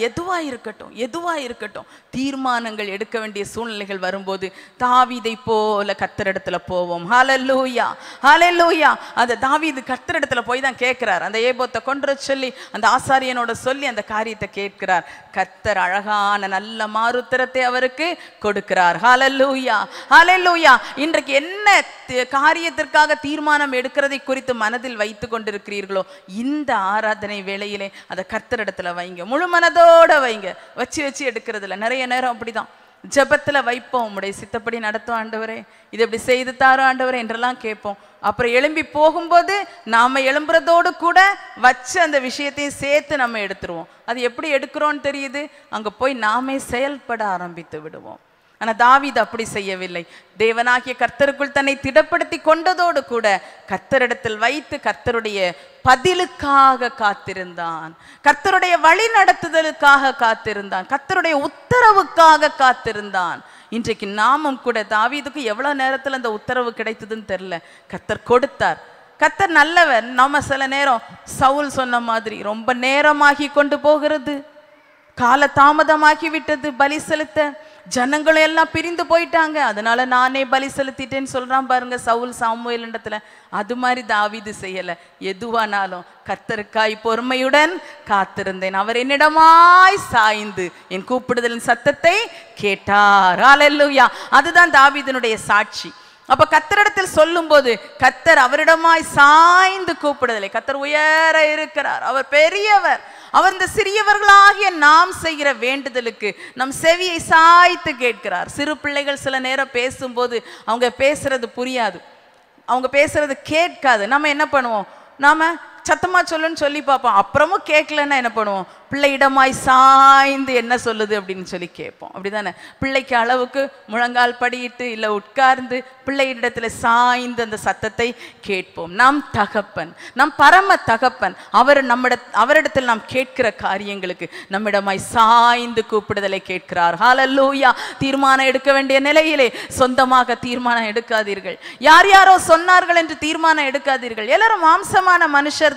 எதுவா இருக்கட்டும் தீர்மானங்கள் எடுக்க வேண்டிய சூழ்நிலைகள் வரும்போது தாவீதை போல கர்த்தரிடத்துல போவோம். ஹல்லேலூயா, ஹல்லேலூயா. அந்த தாவீது கர்த்தரிடத்துல போய் தான் கேட்கிறார். அந்த ஏபோத்தை கொண்டு சொல்லி அந்த ஆசாரியனோட சொல்லி அந்த காரியத்தை கேட்கிறார். கர்த்தர் அழகான நல்ல மாறுத்திரத்தை அவருக்கு கொடுக்கிறார். ஹல்லேலூயா, ஹல்லேலூயா. இன்றைக்கு என்ன காரியத்திற்காக தீர்மானம் எடுக்கிறதை குறித்து மனதில் வைத்து கொண்டிருக்கிறீர்களோ, இந்த ஆராதனை வேளையிலே அதை கர்த்தரிடத்துல வைங்க, முழு மனதோட வைங்க. வச்சு எடுக்கிறதுல நிறைய நேரம் அப்படிதான் ஜெபத்துல வைப்போம், உம்முடைய சித்தப்படி நடத்தும் ஆண்டவரே, இது எப்படி செய்து தாரும் ஆண்டவரே என்றெல்லாம் கேட்போம். அப்புறம் எழும்பி போகும்போது நாம எழும்புறதோடு கூட வச்சு அந்த விஷயத்தையும் சேர்த்து நம்ம எடுத்துருவோம். அது எப்படி எடுக்கிறோன்னு தெரியுது, அங்க போய் நாமே செயல்பட ஆரம்பித்து விடுவோம். ஆனா தாவீது அப்படி செய்யவில்லை. தேவனாகிய கர்த்தருக்குள் தன்னை திடப்படுத்தி கொண்டதோடு கூட கர்த்தரிடத்தில் வைத்து கர்த்தருடைய பதிலுக்காக காத்திருந்தான், கர்த்தருடைய வழி நடத்துதலுக்காக காத்திருந்தான், கர்த்தருடைய உத்தரவுக்காக காத்திருந்தான். இன்றைக்கு நாமும் கூட தாவீதுக்கு எவ்வளவு நேரத்துல அந்த உத்தரவு கிடைத்ததுன்னு தெரியல, கர்த்தர் கொடுத்தார். கர்த்தர் நல்லவர். நம்ம சில நேரம் சவுல் சொன்ன மாதிரி ரொம்ப நேரமாகி கொண்டு போகிறது, கால தாமதமாகி விட்டது பலி செலுத்த, ஜனங்களும் எல்லாம் பிரிந்து போயிட்டாங்க, அதனால நானே பலி செலுத்திட்டேன்னு சொல்றான் பாருங்க சவுல் சாமுவேல் இடத்துல. அது மாதிரி தாவீது செய்யல. எதுவானாலும் கர்த்தருக்காய் பொறுமையுடன் காத்திருந்தேன், அவர் என்னிடமாய் சாய்ந்து என் கூப்பிடுதலின் சத்தத்தை கேட்டார். ஹல்லேலூயா. அதுதான் தாவீதினுடைய சாட்சி. அப்ப கர்த்தரிடத்தில் சொல்லும் போது கர்த்தர் அவரிடமாய் சாய்ந்து கூப்பிடுதலை, கர்த்தர் உயர இருக்கிறார், அவர் பெரியவர், அவர் இந்த சிறியவர்களாகிய நாம் செய்கிற வேண்டுதலுக்கு நம் செவியை சாய்த்து கேட்கிறார். சிறு பிள்ளைகள் சில நேரம் பேசும்போது அவங்க பேசுறது புரியாது, அவங்க பேசுறது கேட்காது. நம்ம என்ன பண்ணுவோம், நாம சத்தமா சொல்லுன்னு சொல்லி பார்ப்போம், அப்புறமும் கேட்கலன்னா என்ன பண்ணுவோம், பிள்ளையிடமாய் சாய்ந்து என்ன சொல்லுது அப்படின்னு சொல்லி கேட்போம். அப்படிதானே? பிள்ளைக்கு அளவுக்கு முழங்கால் படியிட்டு இல்லை உட்கார்ந்து பிள்ளையிடத்துல சாய்ந்து அந்த சத்தத்தை கேட்போம். நம் தகப்பன், நம் பரம தகப்பன், அவரிடத்தில் நாம் கேட்கிற காரியங்களுக்கு நம்மிடமாய் சாய்ந்து கூப்பிடுதலை கேட்கிறார். ஹல்லேலூயா. தீர்மானம் எடுக்க வேண்டிய நிலையிலே சொந்தமாக தீர்மானம் எடுக்காதீர்கள். யாரோ சொன்னார்கள் என்று தீர்மானம் எடுக்காதீர்கள். எல்லாரும் மாம்சமான மனுஷர்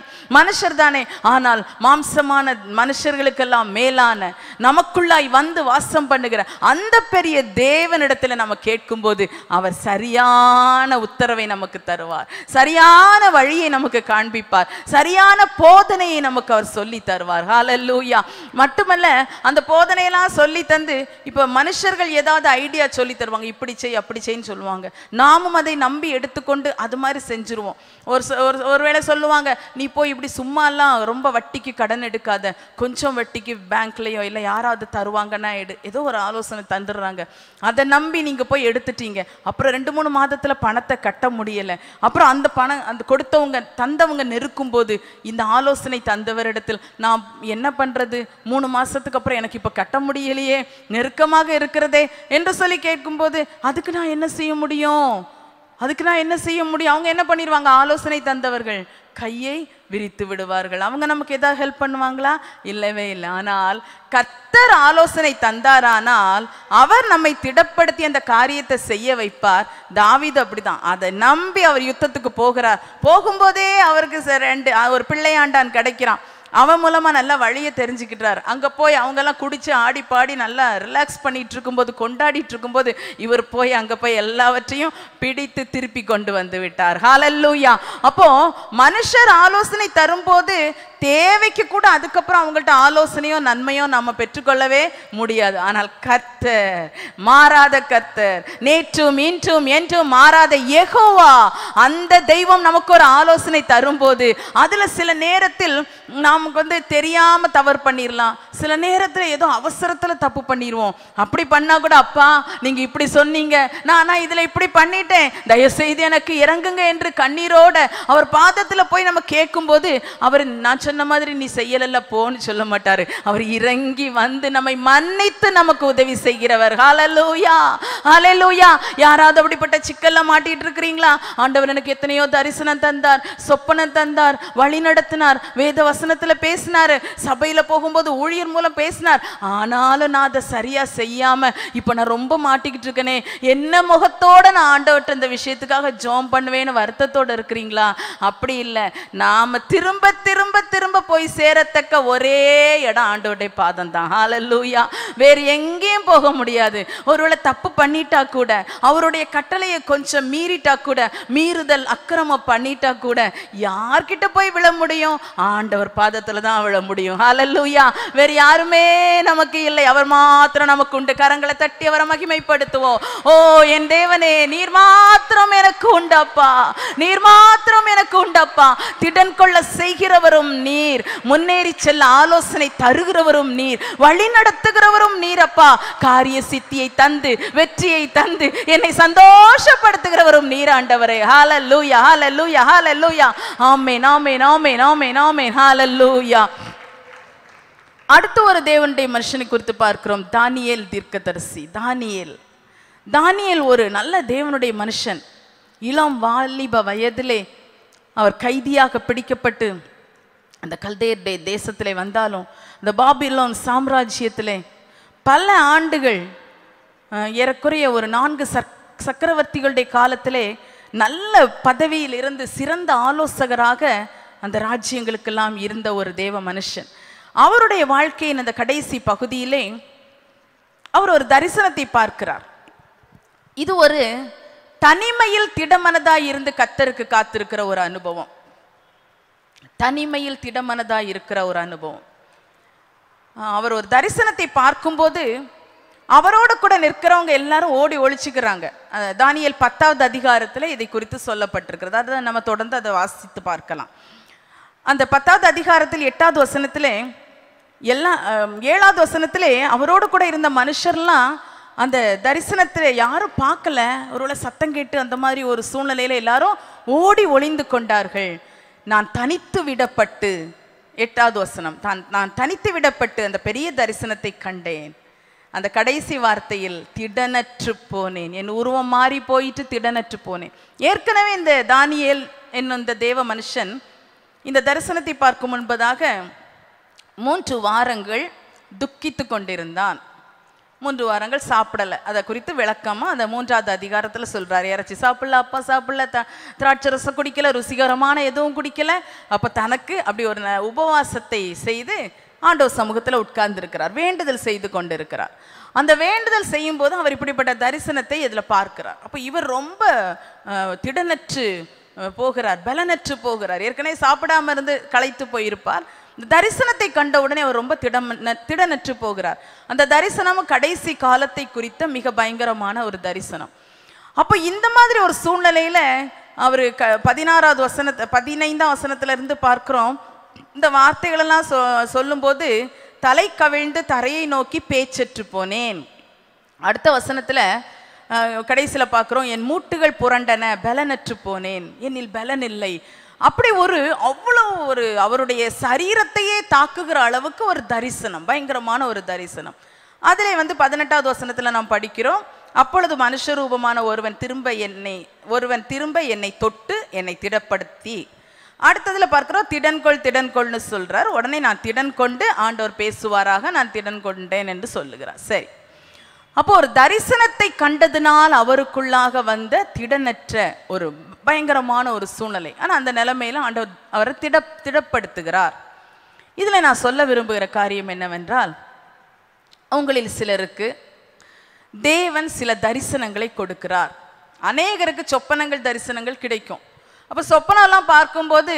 தானே, ஆனால் மாம்சமான மனுஷர்களுக்கெல்லாம் மேலான நமக்குள்ளாய் வந்து வாசம் பண்ணுகிற அந்த பெரிய தேவனிடத்தில் நம்ம கேட்கும் போது அவர் சரியான உத்தரவை நமக்கு தருவார், சரியான வழியை நமக்கு காண்பிப்பார், சரியான போதனையை நமக்கு அவர் சொல்லி தருவார். ஹல்லேலூயா. மட்டுமல்ல, அந்த போதனையெல்லாம் சொல்லி தந்து இப்ப மனுஷர்கள் ஏதாவது ஐடியா சொல்லி தருவாங்க, இப்படி செய் அப்படி செய்ன்னு சொல்லுவாங்க, நாமும் அதை நம்பி எடுத்துக்கொண்டு அது மாதிரி செஞ்சிருவோம். ஒருவேளை சொல்லுவாங்க, நீ போய் இப்படி சும்மா எல்லாம் ரொம்ப வட்டிக்கு கடன் எடுக்காத, கொஞ்சம் வட்டிக்கு பேங்க்லயோ இல்லை யாராவது தருவாங்கன்னா ஏதோ ஒரு ஆலோசனை தந்துடுறாங்க. அதை நம்பி நீங்க போய் எடுத்துட்டீங்க. அப்புறம் 2-3 மாதத்துல பணத்தை கட்ட முடியல. அப்புறம் அந்த பணம் அந்த தந்தவங்க நெருக்கும் போது இந்த ஆலோசனை தந்தவரிடத்தில் நான் என்ன பண்றது, 3 மாசத்துக்கு அப்புறம் எனக்கு இப்ப கட்ட முடியலையே, நெருக்கமாக இருக்கிறதே என்று சொல்லி கேட்கும்போது அதுக்கு நான் என்ன செய்ய முடியும்? அவங்க என்ன பண்ணிடுவாங்க? ஆலோசனை தந்தவர்கள் கையை விரித்து விடுவார்கள். அவங்க நமக்கு ஏதாவது ஹெல்ப் பண்ணுவாங்களா? இல்லவே இல்லை. ஆனால் கர்த்தர் ஆலோசனை தந்தாரானால் அவர் நம்மை திடப்படுத்தி அந்த காரியத்தை செய்ய வைப்பார். தாவீது அப்படிதான். அதை நம்பி அவர் யுத்தத்துக்கு போகிறார். போகும்போதே அவருக்கு ஒரு பிள்ளையாண்டான் கிடைக்கிறான். அவன் மூலமா நல்லா வழியை தெரிஞ்சுக்கிட்டார். அங்க போய் அவங்கெல்லாம் குடிச்சு ஆடி பாடி நல்லா ரிலாக்ஸ் பண்ணிட்டு இருக்கும்போது, கொண்டாடிட்டு இருக்கும்போது இவர் போய் அங்க போய் எல்லாவற்றையும் பிடித்து திருப்பி கொண்டு வந்து விட்டார். ஹல்லேலூயா. அப்போ மனுஷர் ஆலோசனை தரும்போது தேவைக்கு கூட அதுக்கப்புறம் அவங்கள்ட்ட ஆலோசனையோ நன்மையோ நம்ம பெற்றுக்கொள்ளவே முடியாது. ஆனால் கர்த்தர், மாறாத கர்த்தர், நேற்றும் இன்றும் என்றும் மாறாத யெகோவா, அந்த தெய்வம் நமக்கு ஒரு ஆலோசனை தரும்போது அதுல சில நேரத்தில் நமக்கு தெரியாம தவறு பண்ணிடலாம். சில நேரத்தில் ஏதோ அவசரத்துல தப்பு பண்ணிடுவோம். அப்படி பண்ணா கூட, அப்பா நீங்க இப்படி சொன்னீங்க, நான் இதுல இப்படி பண்ணிட்டேன், தயவுசெய்து எனக்கு இறங்குங்க என்று கண்ணீரோட அவர் பாதத்துல போய் நம்ம கேட்கும் போது அவர் நான் சொன்ன மாதிரி நீ செய்யல போன்னு சொல்ல மாட்டாரு. அவர் இறங்கி வந்து நம்மை மன்னித்து நமக்கு உதவி செய்கிறவர். ஹல்லேலூயா, ஹல்லேலூயா. யாராவது அப்படிப்பட்ட சிக்கல்ல மாட்டிட்டு இருக்கிறீங்களா? ஆண்டவர் எனக்கு எத்தனையோ தரிசனம் தந்தார், சொப்பனம் தந்தார், வழி நடத்தினார், வேத வசனத்துல பேசினாரு, சபையில போகும்போது ஊழியர் மூலம் பேசினார். ஆனாலும் நான் அதை சரியா செய்யாம இப்ப நான் ரொம்ப மாட்டிக்கிட்டு இருக்கனே, என்ன முகத்தோட நான் ஆண்டவர்ட்ட இந்த விஷயத்துக்காக ஜெபம் பண்ணுவேன்னு வருத்தத்தோட இருக்கிறீங்களா? அப்படி இல்லை. நாம திரும்ப திரும்ப திரும்ப போய் சேரத்தக்க ஒரே இடம் ஆண்டவருடைய பாதம் தான். ஹல்லேலூயா. வேறு எங்கேயும் போக முடியாது. ஒருவேளை தப்பு பண்ணிட்டா கூட, அவருடைய கட்டளையை கொஞ்சம் மீறிட்டா கூட, மீறுதல் அக்கிரமம் பண்ணிட்டா கூட யார்கிட்ட போய் விழ முடியும்? ஆண்டவர் பாதத்துல தான் விழ முடியும். ஹல்லேலூயா. வேறு யாருமே நமக்கு இல்லை, அவர் மாத்திரம் நமக்கு உண்டு. கரங்களை தட்டி அவரை மகிமைப்படுத்துவோம். ஓ என் தேவனே, நீர் மாத்திரம் எனக்கு உண்டப்பா, நீர் மாத்திரம் எனக்கு உண்டப்பா. திடன் கொள்ள செய்கிறவரும் நீர், முன்னேறி செல்ல ஆலோசனை தருகிறவரும் நீர், வழி நடத்துகிறவரும் நீரப்பா. காரிய சித்தியை தந்து வெற்றியை தந்து என்னை சந்தோஷப்படுத்துகிறவரும் நீர் ஆண்டவரே. ஹல்லேலூயா, ஹல்லேலூயா, ஹல்லேலூயா. ஆமென், ஆமென், ஆமென், ஆமென், ஆமென். ஹல்லேலூயா. அடுத்து ஒரு தேவனுடைய மனுஷனை குறித்து பார்க்கிறோம். தானியேல் தீர்க்கதரிசி. தானியேல் ஒரு நல்ல தேவனுடைய மனுஷன். இளம் வாலிப வயதிலே அவர் கைதியாக பிடிக்கப்பட்டு அந்த கல்தேயருடைய தேசத்திலே வந்தாலும், இந்த பாபிலோன் சாம்ராஜ்யத்திலே பல ஆண்டுகள், ஏறக்குறைய ஒரு 4 சக்கரவர்த்திகளுடைய காலத்திலே நல்ல பதவியில் இருந்து சிறந்த ஆலோசகராக அந்த ராஜ்யங்களுக்கெல்லாம் இருந்த ஒரு தேவ மனுஷன். அவருடைய வாழ்க்கையின் அந்த கடைசி பகுதியிலே அவர் ஒரு தரிசனத்தை பார்க்கிறார். இது ஒரு தனிமையில் திடமனதாய் இருந்து கர்த்தருக்கு காத்திருக்கிற ஒரு அனுபவம். தனிமையில் திடமனதாய் இருக்கிற ஒரு அனுபவம். அவர் ஒரு தரிசனத்தை பார்க்கும்போது அவரோடு கூட நிற்கிறவங்க எல்லாரும் ஓடி ஒளிச்சுக்கிறாங்க. தானியேல் 10வது அதிகாரத்துல இதை குறித்து சொல்லப்பட்டிருக்கிறது. அதை நம்ம தொடர்ந்து அதை வாசித்து பார்க்கலாம். அந்த 10வது அதிகாரத்தில் 8வது வசனத்திலே 7வது வசனத்திலே அவரோடு கூட இருந்த மனுஷர்லாம் அந்த தரிசனத்தை யாரும் பார்க்கல. ஒருவேளை சத்தம் கேட்டு அந்த மாதிரி ஒரு சூழ்நிலையில எல்லாரும் ஓடி ஒளிந்து கொண்டார்கள். நான் தனித்து விடப்பட்டு, 8வது வசனம், நான் தனித்து விடப்பட்டு அந்த பெரிய தரிசனத்தை கண்டேன். அந்த கடைசி வார்த்தையில் திடனற்று போனேன், என் உருவம் மாறி போயிட்டு திடனற்று போனேன். ஏற்கனவே இந்த தானியேல் என்னும் இந்த தேவ மனுஷன் இந்த தரிசனத்தை பார்க்கும் முன்பதாக 3 வாரங்கள் துக்கித்து கொண்டிருந்தான். 3 வாரங்கள் சாப்பிடலை. அதை குறித்து விளக்கமா அந்த 3வது அதிகாரத்துல சொல்றாரு. இறைச்சி சாப்பிடல, அப்பா சாப்பிடல, திராட்சை ரசம் குடிக்கல, ருசிகரமான எதுவும் குடிக்கல. அப்ப தனக்கு அப்படி ஒரு உபவாசத்தை செய்து ஆண்டவர் சமூகத்துல உட்கார்ந்து இருக்கிறார், வேண்டுதல் செய்து கொண்டிருக்கிறார். அந்த வேண்டுதல் செய்யும் போது அவர் இப்படிப்பட்ட தரிசனத்தை இதுல பார்க்கிறார். அப்ப இவர் ரொம்ப திடனற்று போகிறார், பலனற்று போகிறார். ஏற்கனவே சாப்பிடாம இருந்து களைத்து போயிருப்பார். இந்த தரிசனத்தை கண்ட உடனே அவர் ரொம்ப திடனற்று போகிறார். அந்த தரிசனமும் கடைசி காலத்தை குறித்த மிக பயங்கரமான ஒரு தரிசனம். அப்போ இந்த மாதிரி ஒரு சூழ்நிலையில அவரு 15வது வசனத்துல இருந்து பார்க்கிறோம். இந்த வார்த்தைகளெல்லாம் சொல்லும்போது தலை கவிழ்ந்து தரையை நோக்கி பேச்சற்று போனேன். அடுத்த வசனத்தில் கடைசியில் பார்க்குறோம், என் மூட்டுகள் புரண்டன, பலனற்று போனேன், என்னில் பலன் இல்லை. அப்படி அவ்வளோ அவருடைய சரீரத்தையே தாக்குகிற அளவுக்கு ஒரு தரிசனம், பயங்கரமான ஒரு தரிசனம். அதிலே 18வது வசனத்தில் நாம் படிக்கிறோம், அப்பொழுது மனுஷரூபமான ஒருவன் திரும்ப என்னை தொட்டு என்னை திடப்படுத்தி. அடுத்ததுல பார்க்கிறோம், திடன்கொள்னு சொல்றார். உடனே நான் திடன் கொண்டு, ஆண்டவர் பேசுவாராக, நான் திடன் கொண்டேன் என்று சொல்லுகிறார். சரி, அப்போ ஒரு தரிசனத்தை கண்டதினால் அவருக்குள்ளாக வந்த திடனற்ற ஒரு பயங்கரமான ஒரு சூழ்நிலை. ஆனா அந்த நிலைமையில ஆண்டவர் அவரை திடப்படுத்துகிறார். இதுல நான் சொல்ல விரும்புகிற காரியம் என்னவென்றால், உங்களில் சிலருக்கு தேவன் சில தரிசனங்களை கொடுக்கிறார். அநேகருக்கு சொப்பனங்கள் தரிசனங்கள் கிடைக்கும். அப்போ சொப்பனம்லாம் பார்க்கும்போது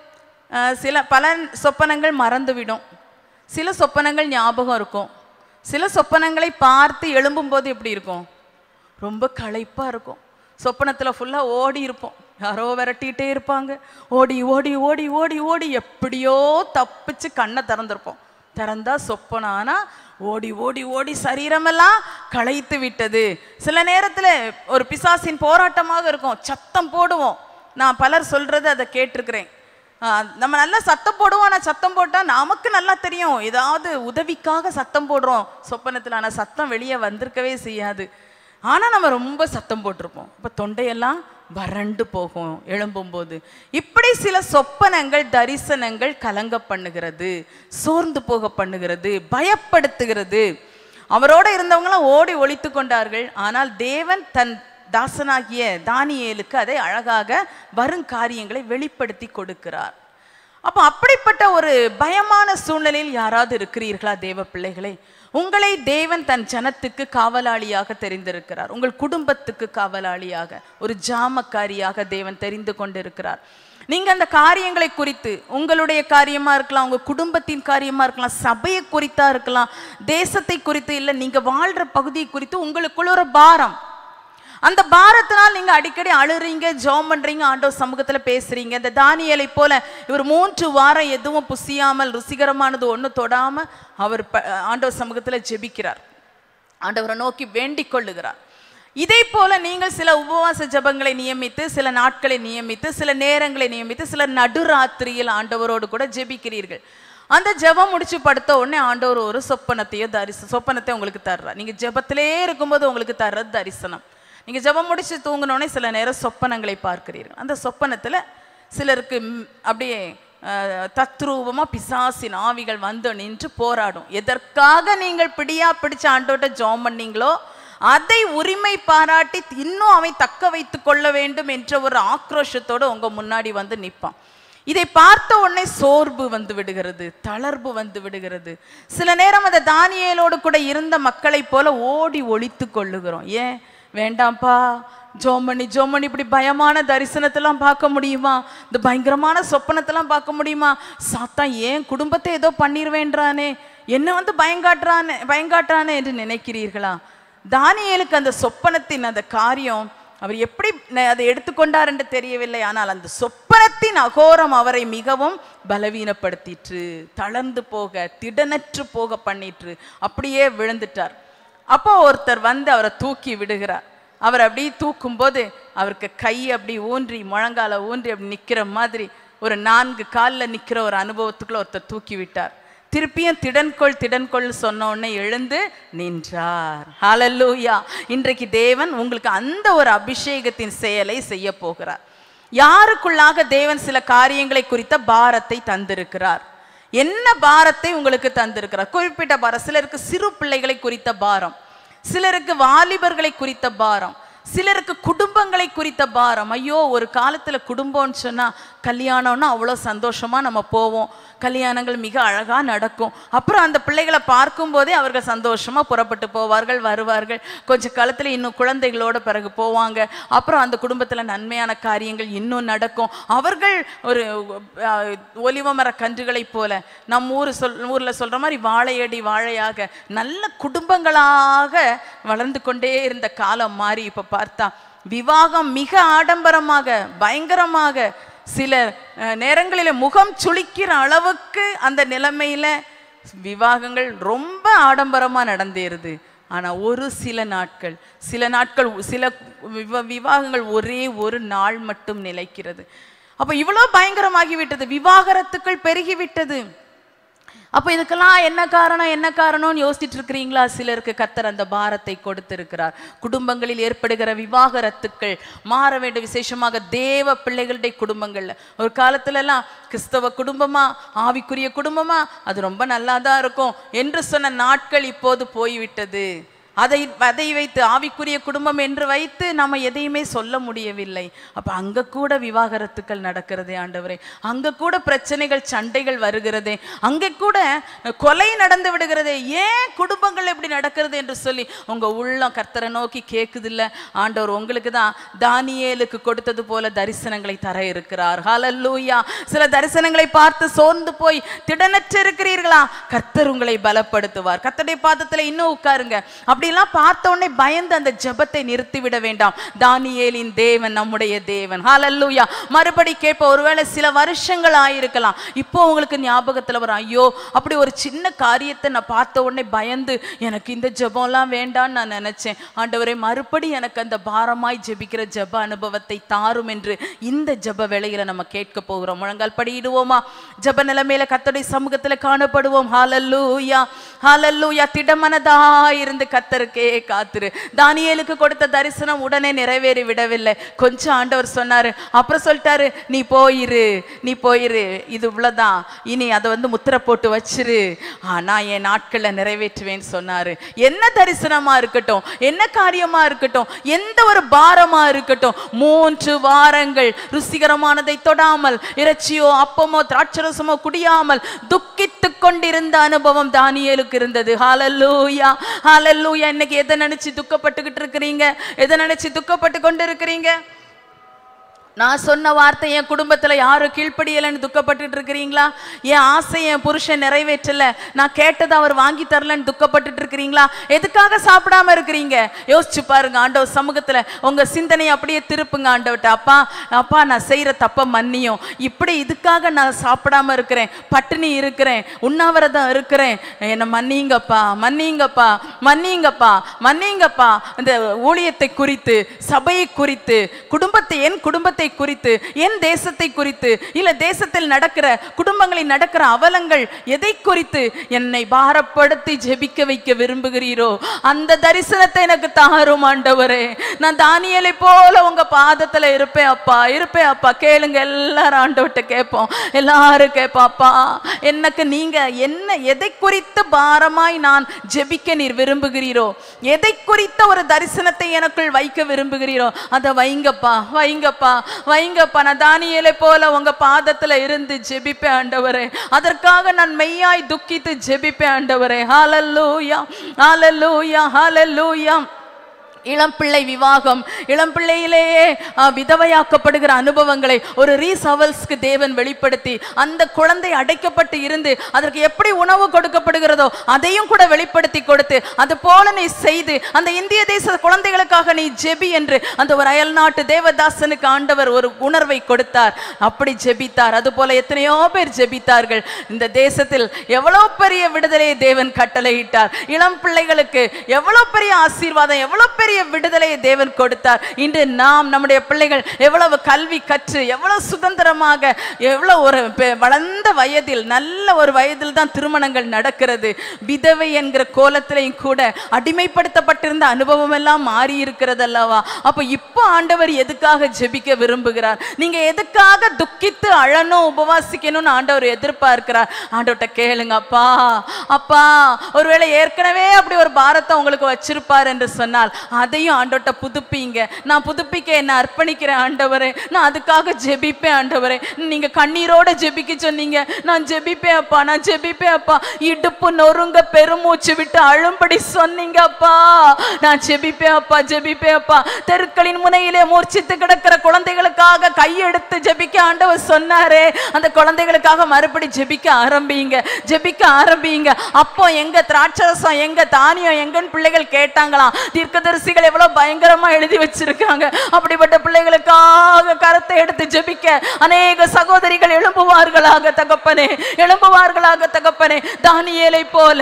பல சொப்பனங்கள் மறந்துவிடும், சில சொப்பனங்கள் ஞாபகம் இருக்கும். சில சொப்பனங்களை பார்த்து எழும்பும்போது எப்படி இருக்கும், ரொம்ப களைப்பாக இருக்கும். சொப்பனத்தில் ஃபுல்லாக ஓடி இருப்போம், யாரோ விரட்டிகிட்டே இருப்பாங்க, ஓடி ஓடி ஓடி ஓடி ஓடி எப்படியோ தப்பிச்சு கண்ணை திறந்திருப்போம். திறந்தா சொப்பனானா ஓடி ஓடி ஓடி சரீரமெல்லாம் களைத்து விட்டது. சில நேரத்தில் ஒரு பிசாசின் போராட்டமாக இருக்கும், சத்தம் போடுவோம். நான் பலர் சொல்றது அதை கேட்டிருக்கிறேன். நம்ம நல்லா சத்தம் போடுவோம், ஆனால் சத்தம் போட்டால் நமக்கு நல்லா தெரியும் ஏதாவது உதவிக்காக சத்தம் போடுறோம் சொப்பனத்தில், ஆனால் சத்தம் வெளியே வந்திருக்கவே செய்யாது. ஆனால் நம்ம ரொம்ப சத்தம் போட்டிருப்போம், இப்போ தொண்டையெல்லாம் வறண்டு போகும் எழும்பும்போது. இப்படி சில சொப்பனங்கள் தரிசனங்கள் கலங்க பண்ணுகிறது, சோர்ந்து போக பண்ணுகிறது, பயப்படுத்துகிறது. அவரோட இருந்தவங்களாம் ஓடி ஒளித்து கொண்டார்கள். ஆனால் தேவன் தன் தாசனாகிய தானியேலுக்கு அதை அழகாக வரும் காரியங்களை வெளிப்படுத்தி கொடுக்கிறார். அப்போ அப்படிப்பட்ட ஒரு பயமான சூழ்நிலையில் யாராவது இருக்கிறீர்களா தேவ பிள்ளைகளே? உங்களை தேவன் தன் ஜனத்துக்கு காவலாளியாக தெரிந்திருக்கிறார். உங்கள் குடும்பத்துக்கு காவலாளியாக, ஒரு ஜாமக்காரியாக தேவன் தெரிந்து கொண்டிருக்கிறார். நீங்க அந்த காரியங்களை குறித்து, உங்களுடைய காரியமா இருக்கலாம், உங்க குடும்பத்தின் காரியமா இருக்கலாம், சபையை குறித்தா இருக்கலாம், தேசத்தை குறித்து, இல்லை நீங்க வாழ்ற பகுதியை குறித்து உங்களுக்குள்ள ஒரு பாரம். அந்த பாரத்தினால் நீங்க அடிக்கடி அழுறீங்க, ஜெபம் பண்றீங்க, ஆண்டவர் சமூகத்துல பேசுறீங்க. இந்த தானியேலை போல இவர் 3 வாரம் எதுவும் புசியாமல், ருசிகரமானது ஒண்ணு தொடாம அவர் ஆண்டவர் சமூகத்துல ஜெபிக்கிறார், ஆண்டவரை நோக்கி வேண்டிக் கொள்ளுகிறார். இதே போல நீங்கள் சில உபவாச ஜெபங்களை நியமித்து, சில நாட்களை நியமித்து, சில நேரங்களை நியமித்து, சில நடுராத்திரியில் ஆண்டவரோடு கூட ஜெபிக்கிறீர்கள். அந்த ஜெபம் முடிச்சு படுத்த உடனே ஆண்டவர் ஒரு சொப்பனத்தை உங்களுக்கு தர்றார். நீங்க ஜெபத்திலே இருக்கும்போது உங்களுக்கு தர்றது தரிசனம். நீங்கள் ஜெபம் முடிச்சு தூங்கினோடனே சில நேரம் சொப்பனங்களை பார்க்கிறீர்கள். அந்த சொப்பனத்தில் சிலருக்கு அப்படியே தத்ரூபமாக பிசாசின் ஆவிகள் வந்து நின்று போராடும். எதற்காக நீங்கள் பிடிச்ச ஆண்டோட்ட ஜெபம் பண்ணீங்களோ அதை உரிமை பாராட்டி இன்னும் அவை தக்க வைத்து கொள்ள வேண்டும் என்ற ஒரு ஆக்ரோஷத்தோடு உங்கள் முன்னாடி வந்து நிற்பான். இதை பார்த்த உடனே சோர்வு வந்து விடுகிறது, தளர்வு வந்து விடுகிறது. சில நேரம் அந்த தானியேலோடு கூட இருந்த மக்களை போல ஓடி ஒளித்து கொள்ளுகிறோம். ஏன் வேண்டாம்ப்பா, ஜோமணி இப்படி பயமான தரிசனத்தெல்லாம் பார்க்க முடியுமா, இந்த பயங்கரமான சொப்பனத்தெல்லாம் பார்க்க முடியுமா, சாத்தான் ஏன் குடும்பத்தை ஏதோ பண்ணிடுவேன்றானே, என்ன வந்து பயங்காட்டானே என்று நினைக்கிறீர்களா? தானியேலுக்கு அந்த சொப்பனத்தின் அந்த காரியம் அவர் எப்படி அதை எடுத்துக்கொண்டார் என்று தெரியவில்லை. ஆனால் அந்த சொப்பனத்தின் அகோரம் அவரை மிகவும் பலவீனப்படுத்திற்று, தளர்ந்து போக, திடனற்று போக பண்ணிற்று, அப்படியே விழுந்துட்டார். அப்போ ஒருத்தர் வந்து அவரை தூக்கி விடுகிறார். அவர் அப்படி தூக்கும் போது அவருக்கு கை அப்படி ஊன்றி, முழங்கால ஊன்றி அப்படி நிற்கிற மாதிரி ஒரு 4 காலில் நிற்கிற ஒரு அனுபவத்துக்குள்ள ஒருத்தர் தூக்கி விட்டார். திருப்பியும் திடன்கொள் சொன்ன உடனே எழுந்து நின்றார். ஹல்லேலூயா! இன்றைக்கு தேவன் உங்களுக்கு அந்த ஒரு அபிஷேகத்தின் செயலை செய்ய போகிறார். யாருக்குள்ளாக தேவன் சில காரியங்களை குறித்த பாரத்தை தந்திருக்கிறார்? என்ன பாரத்தை உங்களுக்கு தந்திருக்கிறார்? குறிப்பிட்ட பாரம். சிலருக்கு சிறு பிள்ளைகளை குறித்த பாரம், சிலருக்கு வாலிபர்களை குறித்த பாரம், சிலருக்கு குடும்பங்களை குறித்த பாரம். ஐயோ, ஒரு காலத்துல குடும்பம்னு சொன்னா கல்யாணம்னா அவ்வளோ சந்தோஷமா நம்ம போவோம், கல்யாணங்கள் மிக அழகா நடக்கும். அப்புறம் அந்த பிள்ளைகளை பார்க்கும் போதே அவர்கள் சந்தோஷமா புறப்பட்டு போவார்கள், வருவார்கள். கொஞ்ச காலத்துல இன்னும் குழந்தைகளோட பிறகு போவாங்க. அப்புறம் அந்த குடும்பத்துல நன்மையான காரியங்கள் இன்னும் நடக்கும். அவர்கள் ஒரு ஒலிவமர கன்றுகளை போல, நம்ம ஊர்ல சொல்ற மாதிரி வாழையடி வாழையாக நல்ல குடும்பங்களாக வளர்ந்து கொண்டே இருந்த காலம் மாறி இப்ப பார்த்தா விவாகம் மிக ஆடம்பரமாக, பயங்கரமாக, சில நேரங்களில் முகம் சுளிக்கிற அளவுக்கு அந்த நிலைமையில விவாகங்கள் ரொம்ப ஆடம்பரமா நடந்தேருது. ஆனா ஒரு சில நாட்கள் சில விவாகங்கள் ஒரே ஒரு நாள் மட்டும் நிலைக்கிறது. அப்ப இவ்வளவு பயங்கரமாகிவிட்டது, விவாகரத்துக்கள் பெருகிவிட்டது. அப்ப இதுக்கெல்லாம் என்ன காரணம்னு யோசிச்சுட்டு இருக்கிறீங்களா? சிலருக்கு கர்த்தர் அந்த பாரத்தை கொடுத்திருக்கிறார். குடும்பங்களில் ஏற்படுகிற விவாகரத்துக்கள் மாற வேண்டும். விசேஷமாக தேவ பிள்ளைகளுடைய குடும்பங்கள்ல ஒரு காலத்துல எல்லாம் கிறிஸ்தவ குடும்பமா ஆவிக்குரிய குடும்பமா அது ரொம்ப நல்லாதான் இருக்கும் என்று சொன்ன நாட்கள் இப்போது போய்விட்டது. அதை வைத்து ஆவிக்குரிய குடும்பம் என்று வைத்து நம்ம எதையுமே சொல்ல முடியவில்லை. அப்ப அங்க கூட விவாகரத்துக்கள் நடக்கிறதே ஆண்டவரே, அங்க கூட பிரச்சனைகள் சண்டைகள் வருகிறதே, அங்க கூட கொலை நடந்து விடுகிறதே. ஏன் குடும்பங்கள் எப்படி நடக்கிறது என்று சொல்லி உங்க உள்ளம் கர்த்தரை நோக்கி கேட்குது இல்ல? ஆண்டவர் உங்களுக்கு தான் தானியேலுக்கு கொடுத்தது போல தரிசனங்களை தர இருக்கிறார். ஹல்லேலூயா. சில தரிசனங்களை பார்த்து சோர்ந்து போய் திடனற்று இருக்கிறீர்களா? கர்த்தர் உங்களை பலப்படுத்துவார். கர்த்தருடைய பாதத்துல இன்னும் உட்காருங்க. அப்படி பார்த்த உடனே பயந்து அந்த ஜெபத்தை நிறுத்திவிட வேண்டாம். தானியேலின் தேவன் நம்முடைய தேவன். ஹல்லேலூயா. மறுபடி கேட்ப, ஒருவேளை சில வருஷங்கள் ஆயிருக்கலாம். இப்போ உங்களுக்கு ஞாபகத்துல வரும், ஐயோ அப்படி ஒரு சின்ன காரியத்தை நான் பார்த்த உடனே பயந்து எனக்கு இந்த ஜெபம்லாம் வேண்டான்னு நான் நினைச்சேன். ஆண்டவரே மறுபடி எனக்கு அந்த பாரமாய் ஜெபிக்கிற ஜெப அனுபவத்தை தாரும் என்று இந்த ஜெப வேளையில நம்ம கேட்க போகிறோம். முழங்கால் படியிடுவோமா? ஜெப நிலைமையில கர்த்தருடைய சமூகத்துல காணப்படுவோம். ஹல்லேலூயா, ஹல்லேலூயா. திடமனதா இருந்து கர்த்தருக்கே காத்துரு. தானியேலுக்கு கொடுத்த தரிசனம் உடனே நிறைவேறி விடவில்லை. கொஞ்சம் ஆண்டவர் சொன்னாரு, அப்புறம் சொல்லிட்டாரு, நீ போயிரு, இது இவ்வளவுதான், இனி அதை முத்திரை போட்டு வச்சிரு, நான் என் நாட்கள்ல நிறைவேற்றுவேன்னு சொன்னாரு. என்ன தரிசனமா இருக்கட்டும், என்ன காரியமா இருக்கட்டும், எந்த ஒரு பாரமா இருக்கட்டும், 3 வாரங்கள் ருசிகரமானதை தொடாமல், இறைச்சியோ அப்பமோ திராட்சரசமோ குடியாமல் துக்கித்து கொண்டிருந்த அனுபவம் தானியேலுக்கு இருந்தது. ஹல்லேலூயா, ஹல்லேலூயா. இன்னைக்கு எதை நினைச்சு துக்கப்பட்டுக்கிட்டு இருக்கிறீங்க? எதை நினைச்சு துக்கப்பட்டு கொண்டு இருக்கிறீங்க? நான் சொன்ன வார்த்தை என் குடும்பத்துல யாரும் கீழ்ப்படியலன்னு துக்கப்பட்டு இருக்கிறீங்களா? என் ஆசை என் புருஷன் நிறைவேற்றல, நான் கேட்டதை அவர் வாங்கி தரலன்னு துக்கப்பட்டு இருக்கிறீங்களா? எதுக்காக சாப்பிடாம இருக்கிறீங்க? யோசிச்சு பாருங்க. ஆண்டவர் சமூகத்துல உங்க சிந்தனை அப்படியே திருப்புங்க. ஆண்டவர்ட்ட, அப்பா நான் செய்யற தப்ப மன்னியும், இப்படி இதுக்காக நான் சாப்பிடாம இருக்கிறேன், பட்டினி இருக்கிறேன், உண்ணாவிரதம் இருக்கிறேன், என்ன மன்னிங்கப்பா, மன்னிங்கப்பா, மன்னிங்கப்பா, மன்னிங்கப்பா. இந்த ஊழியத்தை குறித்து, சபையை குறித்து, என் குடும்பத்தை குறித்து, என் தேசத்தை குறித்து, இல்ல தேசத்தில் நடக்கிற குடும்பங்களில் நடக்கிற அவலங்கள் எதை குறித்து என்னை பாரப்படுத்தி ஜெபிக்க வைக்க விரும்புகிறீரோ அந்த தரிசனத்தை எனக்கு தாரும் ஆண்டவரே. நான் தானியேலை போல உங்க பாதத்துல இருப்பேன் அப்பா. கேளுங்க, எல்லாரும் ஆண்டவர்ட்ட கேட்போம், எல்லாரும் கேட்போம், அப்பா எனக்கு நீங்க என்ன எதை குறித்து பாரமாய் நான் ஜெபிக்க நீர் விரும்புகிறீரோ, எதை குறித்த ஒரு தரிசனத்தை எனக்குள் வைக்க விரும்புகிறீரோ அதை வைங்கப்பா. நான் தானியேலை போல உங்க பாதத்துல இருந்து ஜெபிப்பேன் ஆண்டவரே. அதற்காக நான் மெய்யாய் துக்கித்து ஜெபிப்பேன் ஆண்டவரே. ஹல்லேலூயா, ஹல்லேலூயா, ஹல்லேலூயா. இளம்பிள்ளை விவாகம், இளம்பிள்ளையிலேயே விதவையாக்கப்படுகிற அனுபவங்களை ஒரு ரீசவல்ஸ்க்கு தேவன் வெளிப்படுத்தி, அந்த குழந்தை அடைக்கப்பட்டு இருந்து அதற்கு எப்படி உணவு கொடுக்கப்படுகிறதோ அதையும் கூட வெளிப்படுத்தி கொடுத்து, அது போல நீ செய்து அந்த இந்திய தேச குழந்தைகளுக்காக நீ ஜெபி என்று அந்த ஒரு அயல் நாட்டு தேவதாசனுக்கு ஆண்டவர் ஒரு உணர்வை கொடுத்தார். அப்படி ஜெபித்தார். அது போல எத்தனையோ பேர் ஜெபித்தார்கள். இந்த தேசத்தில் எவ்வளவு பெரிய விடுதலையை தேவன் கட்டளையிட்டார். இளம் பிள்ளைகளுக்கு எவ்வளவு பெரிய ஆசீர்வாதம், எவ்வளவு பெரிய விடுதலையை தேவன் கொடுத்தார். இன்று நாம் நம்முடைய பிள்ளைகள் எவ்வளவு கல்வி கற்று எவ்வளவு சுதந்திரமாக, எவ்வளவு ஒரு வளர்ந்த வயதில், நல்ல ஒரு வயதில் தான் திருமணங்கள் நடக்கிறது. விதவை என்கிற கோலத்திலையும் கூட அடிமைப்படுத்தப்பட்டிருந்த அனுபவம் எல்லாம் மாறி இருக்கிறது அல்லவா? அப்ப இப்போ ஆண்டவர் எதுக்காக ஜெபிக்க விரும்புகிறார்? நீங்க எதுக்காக துக்கித்து அழணும், உபவாசிக்கணும்னு ஆண்டவர் எதிர்பார்க்கிறார்? ஆண்டவர்கிட்ட கேளுங்க, அப்பா ஒருவேளை ஏற்கனவே அப்படி ஒரு பாரத்தை உங்களுக்கு வச்சிருப்பார் என்று சொன்னால் அதையும் ஆண்டவர்ட்ட புதுப்பிங்க. நான் புதுப்பிக்க என்ன அர்ப்பணிக்கிறேன் ஆண்டவரே, நான் அதுக்காக ஜெபிப்பேன் ஆண்டவரே. நீங்க கண்ணீரோட ஜெபிக்க சொன்னீங்க, நான் ஜெபிப்பேன் அப்பா, நான் ஜெபிப்பேன் அப்பா. இடுப்பு நொறுங்க பெருமூச்சு விட்டு அழும்படி சொன்னீங்க அப்பா, நான் ஜெபிப்பேன் அப்பா, ஜெபிப்பேன் அப்பா. தெருக்களின் முனையிலே மூர்ச்சித்து கிடக்கிற குழந்தைகளுக்காக கையெடுத்து ஜெபிக்க ஆண்டவர் சொன்னாரே, அந்த குழந்தைகளுக்காக மறுபடி ஜெபிக்க ஆரம்பிங்க, ஜெபிக்க ஆரம்பிங்க. அப்போ எங்க திராட்சரசம், எங்க தானியம், எங்கன்னு பிள்ளைகள் கேட்டாங்களாம். தீர்க்கதரிசி ருசிகள் எவ்வளவு பயங்கரமா எழுதி வச்சிருக்காங்க. அப்படிப்பட்ட பிள்ளைகளுக்காக கரத்தை எடுத்து ஜெபிக்க அநேக சகோதரிகள் எழும்புவார்களாக தகப்பனே, எழும்புவார்களாக தகப்பனே. தானியேலை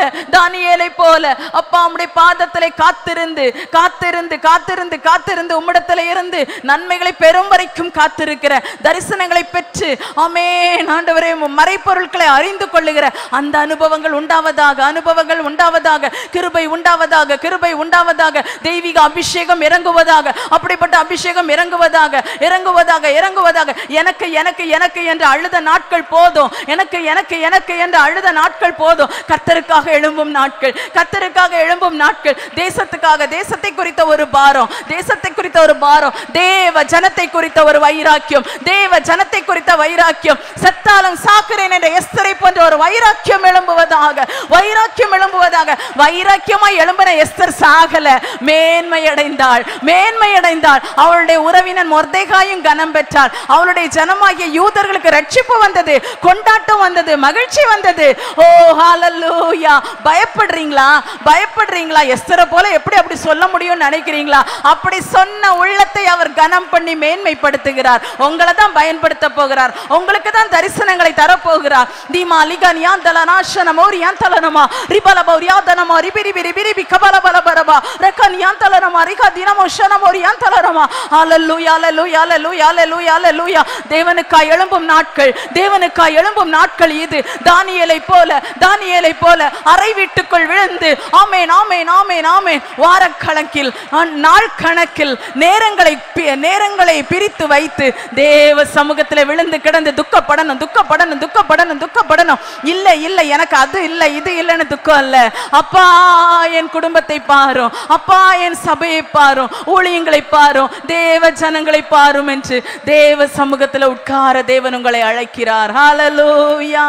போல அப்பா உம்முடைய பாதத்திலே காத்திருந்து காத்திருந்து காத்திருந்து காத்திருந்து உம்மிடத்திலே இருந்து நன்மைகளை பெறும் வரைக்கும் காத்திருக்கிற, தரிசனங்களை பெற்று ஆமென் ஆண்டவரே மறைப்பொருட்களை அறிந்து கொள்ளுகிற அந்த அனுபவங்கள் உண்டாவதாக, அனுபவங்கள் உண்டாவதாக, கிருபை உண்டாவதாக, கிருபை உண்டாவதாக, தெய்வீக அபிஷேகம் இறங்குவதாக, அப்படிப்பட்ட அபிஷேகம் இறங்குவதாக இறங்குவதாக இறங்குவதாக. எனக்கு எனக்கு எனக்கு என்று அழுத நாட்கள் போதும், எனக்கு எனக்கு எனக்கு என்று அழுத நாட்கள் போதும். கர்த்தருக்காக எழும்பும் நாட்கள், கர்த்தருக்காக எழும்பும் நாட்கள். தேசத்துக்காக, தேசத்தை குறித்த ஒரு பாரம், தேசத்தை குறித்த ஒரு பாரம், தேவ ஜனத்தை குறித்த ஒரு வைராக்கியம், தேவ ஜனத்தை குறித்த வைராக்கியம். செத்தாலும் சாக்குறேன் என்ற எஸ்தரை போன்ற ஒரு வைராக்கியம் எழும்புவதாக, வைராக்கியம் எழும்புவதாக. வைராக்கியமாய் எழும்பின எஸ்தர் சாகல, மேன்மையடைந்தாள், மேன்மையடைந்தாள். அவளுடைய உறவினன் மொர்தெகாயும் கனம் பெற்றாள். அவளுடைய ஜனமாகிய யூதர்களுக்கு ரட்சிப்பு வந்தது, கொண்டாட்டம் வந்தது, மகிழ்ச்சி வந்தது. ஓ ஹல்லேலூயா. பயப்படுறீங்களா? பயப்படுறீங்களா? எஸ்தரை போல எப்படி அப்படி சொல்ல முடியும்னு நினைக்கிறீங்களா? அப்படி சொன்ன உள்ளத்தை அவர் கனம் பண்ணி மேன்மைப்படுத்துகிறார். உங்களை தான் பயன்படுத்த போகிறார், உங்களுக்கு தான் தரிசனங்களை தரப்போகிறார். தீமா லிகன் யாந்தலனா ஷனமோர் யாந்தலனமா ரிபலபோர் யாதனமா ரிபிரிபி ரிபிரிபி கபலபலபரபா ரக்கன் யாந்தலனமா ரிகா தினமோ ஷனமோர் யாந்தலனமா. ஹல்லேலூயா ஹல்லேலூயா ஹல்லேலூயா ஹல்லேலூயா ஹல்லேலூயா. தேவனுக்காய் எழும்பும் நாட்கள், தேவனுக்காய் எழும்பும் நாட்கள் இது. தானியேலை போல அறை வீட்டுக்குள் விழுந்து ஆமென் ஆமென் ஆமென் ஆமென் வாரக்கணக்கில் நாள் கணக்கில் நேரங்களை பிரித்து வைத்து தேவ சமூகத்தில் விழுந்து கிடந்து துக்கப்படணும் துக்கப்படணும் துக்கப்படணும் துக்கப்படணும். இல்லை இல்லை எனக்கு அது இல்லை இது இல்லைன்னு துக்கம் அல்ல. அப்பா என் குடும்பத்தை பாரும், அப்பா என் சபையை பாரும், ஊழியங்களை பாரும், தேவ ஜனங்களை பாரும் என்று தேவ சமூகத்தில் உட்கார தேவன் உங்களை அழைக்கிறார். ஹல்லேலூயா.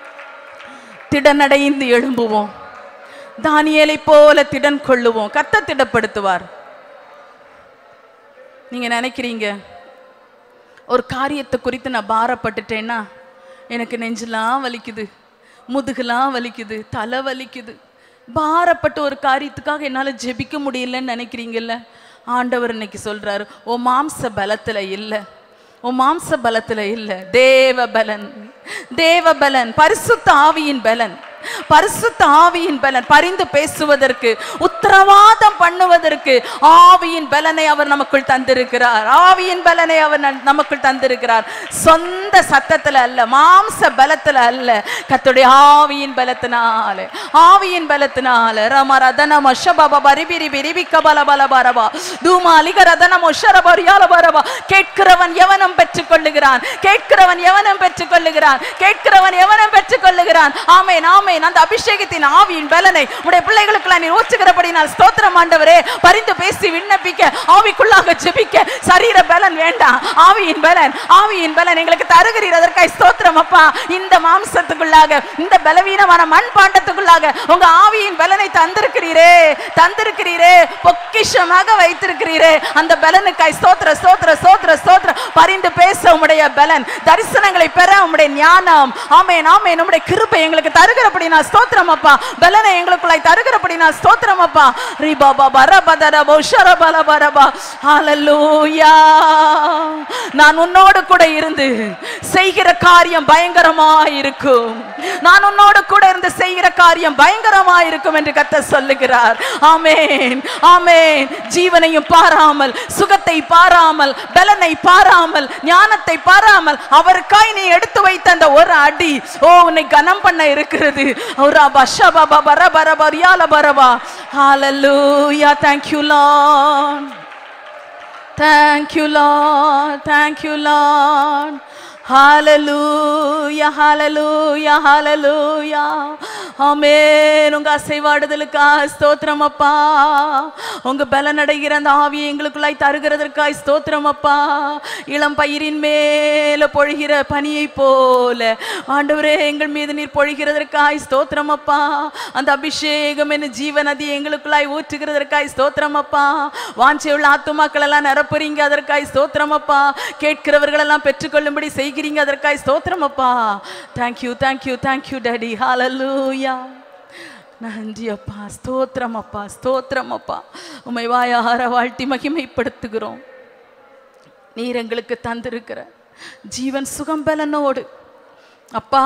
திடனடைந்து எழும்புவோம், தானியேலை போல திடன் கொள்ளுவோம். கர்த்தர் திடப்படுத்துவார். நீங்க நினைக்கிறீங்க ஒரு காரியத்தை குறித்து நான் பாரப்பட்டுட்டேன்னா எனக்கு நெஞ்செல்லாம் வலிக்குது, முதுகுலாம் வலிக்குது, தலை வலிக்குது, பாரப்பட்ட ஒரு காரியத்துக்காக என்னால் ஜெபிக்க முடியலன்னு நினைக்கிறீங்கல்ல? ஆண்டவர் இன்னைக்கு சொல்றாரு, ஓ மாம்ச பலத்துல இல்லை, உன் மாம்ச பலத்துல இல்ல, தேவ பலன், தேவ பலன், பரிசுத்த ஆவியின் பலன், பரிசுத்த ஆவியின் பலன். பரிந்து பேசுவதற்கு, உத்தரவாதம் பண்ணுவதற்கு ஆவியின் பலனை அவர் நமக்குள் தந்திருக்கிறார். ஆவியின் பலனை அவர் நமக்குள் தந்திருக்கிறார். சொந்த சத்தத்துல அல்ல, மாம்ச பலத்துல அல்ல, கர்த்தருடைய ஆவியின் பலத்தினால, ஆவியின் பலத்தினால. ரமரதனம ஷபப ரிபிரிபி ரிபிகபலபலபரபா தூமா லிகரதனம ஷரபரியாலபரபா. கேட்கிறவன் எவனும் பெற்றுக்கொள்ளுகிறான், கேட்கிறவன் எவனும் பெற்றுக்கொள்ளுகிறான், கேட்கிறவன் எவனும் பெற்றுக்கொள்ளுகிறான். ஆமென் ஆமென். அந்த அபிஷேகத்தின் ஆவியின் பலனை உடைய பிள்ளைகளுக்கு நீ ஊற்றுகிறபடினால் ஸ்தோத்திரம் ஆண்டவரே. பரிந்து பேசி விண்ணப்பிக்க, ஆவிக்குள்ளாக ஜெபிக்க சரீர பலன் வேண்டாம், ஆவியின் பலன், ஆவியின் பலன் எங்களுக்கு தருகிறீர். அதற்காய் ஸ்தோத்திரம் அப்பா. இந்த மாம்சத்துக்குள்ளாக, இந்த பலவீனமான மண்பாண்டத்துக்குள்ளாக உங்க ஆவியின் பலனை தந்திருக்கிறீரே, தந்திருக்கிறீரே, பொக்கிஷமாக வைத்திருக்கிறீரே. அந்த பலனுக்காய் ஸ்தோத்திர ஸ்தோத்திர ஸ்தோத்திர ஸ்தோத்திர. பரிந்து பேச உம்முடைய பலன், தரிசனங்களை பெற உம்முடைய ஞானம், ஆமென் ஆமென், உம்முடைய கிருபை எங்களுக்கு தருகிறபடி நான் ஸ்தோத்திரம் அப்பா. பலனை எங்களுக்குள்ளாய் தருகிறபடி நான் ஸ்தோத்திரம் அப்பா. ரிபாபா பரபதரபோ ஷரபலபரபா. ஹல்லேலூயா. நான் உன்னோடு கூட இருந்து செய்கிற காரியம் பயங்கரமாய் இருக்கும், நான் உன்னோடு கூட இருந்து செய்கிற காரியம் பயங்கரமாய் இருக்கும் என்று கர்த்தர் சொல்லுகிறார். ஆமென் ஆமென். ஜீவனையும் பாராமல், சுகத்தை பாராமல், பலனை பாராமல், ஞானத்தை பாராமல் அவருக்காய் நீ எடுத்து வைத்த அந்த ஒரு அடி ஓ உன்னை கனம் பண்ண இருக்கிறது. Hallelujah. Thank you Lord. Thank you Lord. Thank you Lord. Hallelujah, hallelujah, hallelujah. ஆமென். உங்க அசைவாடுதலுக்காய் ஸ்தோத்திரம் அப்பா. உங்க பலன் அடைகிற அந்த ஆவியை எங்களுக்குள்ளாய் தருகிறதற்காய் ஸ்தோத்திரம் அப்பா. இளம் பயிரின் மேல பொழிகிற பனியை போல ஆண்டவரே எங்கள் மீது நீர் பொழிகிறதற்காய் ஸ்தோத்திரம் அப்பா. அந்த அபிஷேகம் என்ன ஜீவ நதி எங்களுக்குள்ளாய் ஊற்றுகிறதற்காய் ஸ்தோத்திரம் அப்பா. வாஞ்சையுள்ள ஆத்துமாக்கள் எல்லாம் நிரப்புறீங்க, அதற்காய் ஸ்தோத்திரம் அப்பா. கேட்கிறவர்கள் எல்லாம் பெற்றுக்கொள்ளும்படி செய்கிறீங்க, அதற்காய் ஸ்தோத்திரம் அப்பா. Thank you, thank you, thank you daddy. Hallelujah. நன்றி அப்பா, ஸ்தோத்திரம் அப்பா, ஸ்தோத்திரம் அப்பா. உம்மை வாயார வாழ்த்தி மகிமைப்படுத்துகிறோம். நீர் எங்களுக்கு தந்திருக்கிற ஜீவன் சுகம்பலனோடு அப்பா,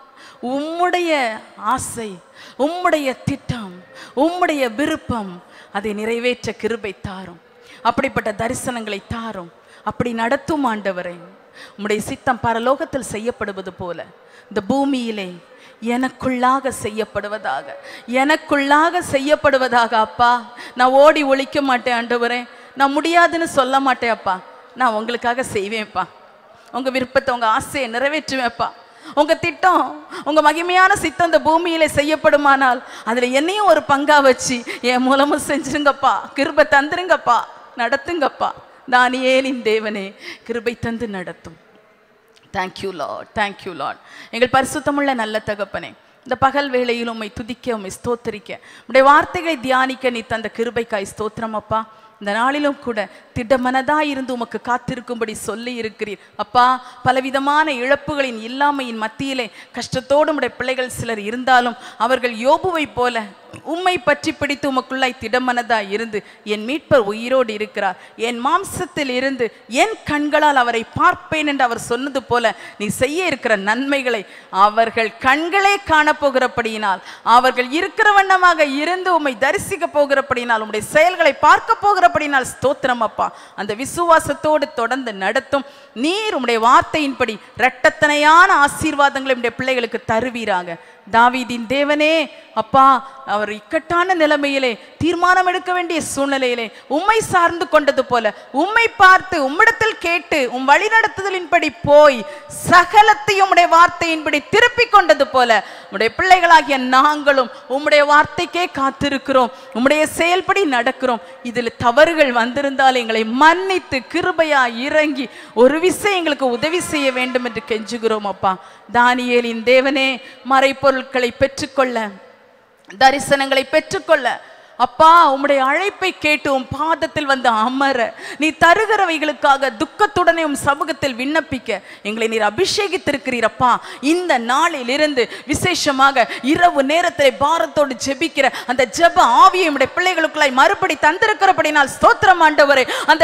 உம்முடைய ஆசை, உம்முடைய திட்டம், உம்முடைய விருப்பம் அதை நிறைவேற்ற கிருபை தாரும். அப்படிப்பட்ட தரிசனங்களை தாரும். அப்படி நடத்தும் ஆண்டவரே. உம்முடைய சித்தம் பரலோகத்தில் செய்யப்படுவது போல இந்த பூமியிலே எனக்குள்ளாக செய்யப்படுவதாக, எனக்குள்ளாக செய்யப்படுவதாக. அப்பா, நான் ஓடி ஒழிக்க மாட்டேன் ஆண்டவரே, நான் முடியாதுன்னு சொல்ல மாட்டேன் அப்பா. நான் உங்களுக்காக செய்வேன்ப்பா. உங்க விருப்பத்தை, உங்க ஆசையை நிறைவேற்றுவேன்ப்பா. உங்க திட்டம், உங்க மகிமையான சித்தம் இந்த பூமியில செய்யப்படுமானால் அதுல என்னையும் ஒரு பங்கா வச்சு என் மூலமும் செஞ்சிருங்கப்பா. கிருபை தந்துருங்கப்பா, நடத்துங்கப்பா. தானியேலின் தேவனே, கிருபை தந்து நடத்தும். Thank you Lord, thank you Lord. எங்கள் பரிசுத்தமுள்ள நல்ல தகப்பனே, இந்த பகல் வேளையில் உம்மை துதிக்க, உம்மை ஸ்தோத்தரிக்க, உம்முடைய வார்த்தைகளை தியானிக்க நீ தந்த கிருபைக்காய் ஸ்தோத்திரம் அப்பா. இந்த நாளிலும் கூட திடமனதா இருந்து உமக்கு காத்திருக்கும்படி சொல்லி இருக்கிறீர் அப்பா. பலவிதமான இழப்புகளின் இல்லாமையின் மத்தியிலே கஷ்டத்தோடு உம்முடைய பிள்ளைகள் சிலர் இருந்தாலும் அவர்கள் யோபுவை போல உம்மை பற்றி பிடித்து உமக்குள்ளாய் திடமனதா இருந்து, என் மீட்பர் உயிரோடு இருக்கிறார், என் மாம்சத்தில் இருந்து என் கண்களால் அவரை பார்ப்பேன் என்று அவர் சொன்னது போல நீ செய்ய இருக்கிற நன்மைகளை அவர்கள் கண்களே காணப்போகிறபடியினால், அவர்கள் இருக்கிற வண்ணமாக இருந்து உம்மை தரிசிக்க போகிறபடியினால், உம்முடைய செயல்களை பார்க்க போகிறபடியினால் ஸ்தோத்திரம் அப்பா. அந்த விசுவாசத்தோடு தொடர்ந்து நடத்தும். நீர் உம்முடைய வார்த்தையின்படி இரட்டத்தனையான ஆசீர்வாதங்களை உம்முடைய பிள்ளைகளுக்கு தருவீராக. தாவீதின் தேவனே அப்பா, அவர் இக்கட்டான நிலைமையிலே தீர்மானம் எடுக்க வேண்டிய சூழ்நிலையிலே உம்மை சார்ந்து கொண்டது போல, உம்மை பார்த்து உம்மிடத்தில் கேட்டு உம் வழிநடத்துதலின்படி போய் சகலத்தையும் உம்முடைய வார்த்தையின்படி திருப்பி கொண்டது போல உம்முடைய பிள்ளைகளாகிய நாங்களும் உம்முடைய வார்த்தைக்கே காத்திருக்கிறோம், உம்முடைய செயல்படி நடக்கிறோம். இதில் தவறுகள் வந்திருந்தால் எங்களை மன்னித்து கிருபையா இறங்கி ஒரு விஷயம் எங்களுக்கு உதவி செய்ய வேண்டும் என்று கெஞ்சுகிறோம் அப்பா. தானியேலின் தேவனே, மறைப்பொருட்களை பெற்றுக்கொள்ள, தரிசனங்களை பெற்றுக்கொள்ள அப்பா, உம்முடைய அழைப்பை கேட்டு உம் பாதத்தில் வந்து அமர, நீ தருகிறவைகளுக்காக துக்கத்துடனே உம் சமூகத்தில் விண்ணப்பிக்க எங்களை நீர் அபிஷேகித்திருக்கிறீர் அப்பா. இந்த நாளில் இருந்து விசேஷமாக இரவு நேரத்தில் பாரத்தோடு ஜெபிக்கிற அந்த ஜெப ஆவியை உம்முடைய பிள்ளைகளுக்குள்ளாய் மறுபடி தந்திருக்கிறபடினால் ஸ்தோத்திரம் ஆண்டவரே. அந்த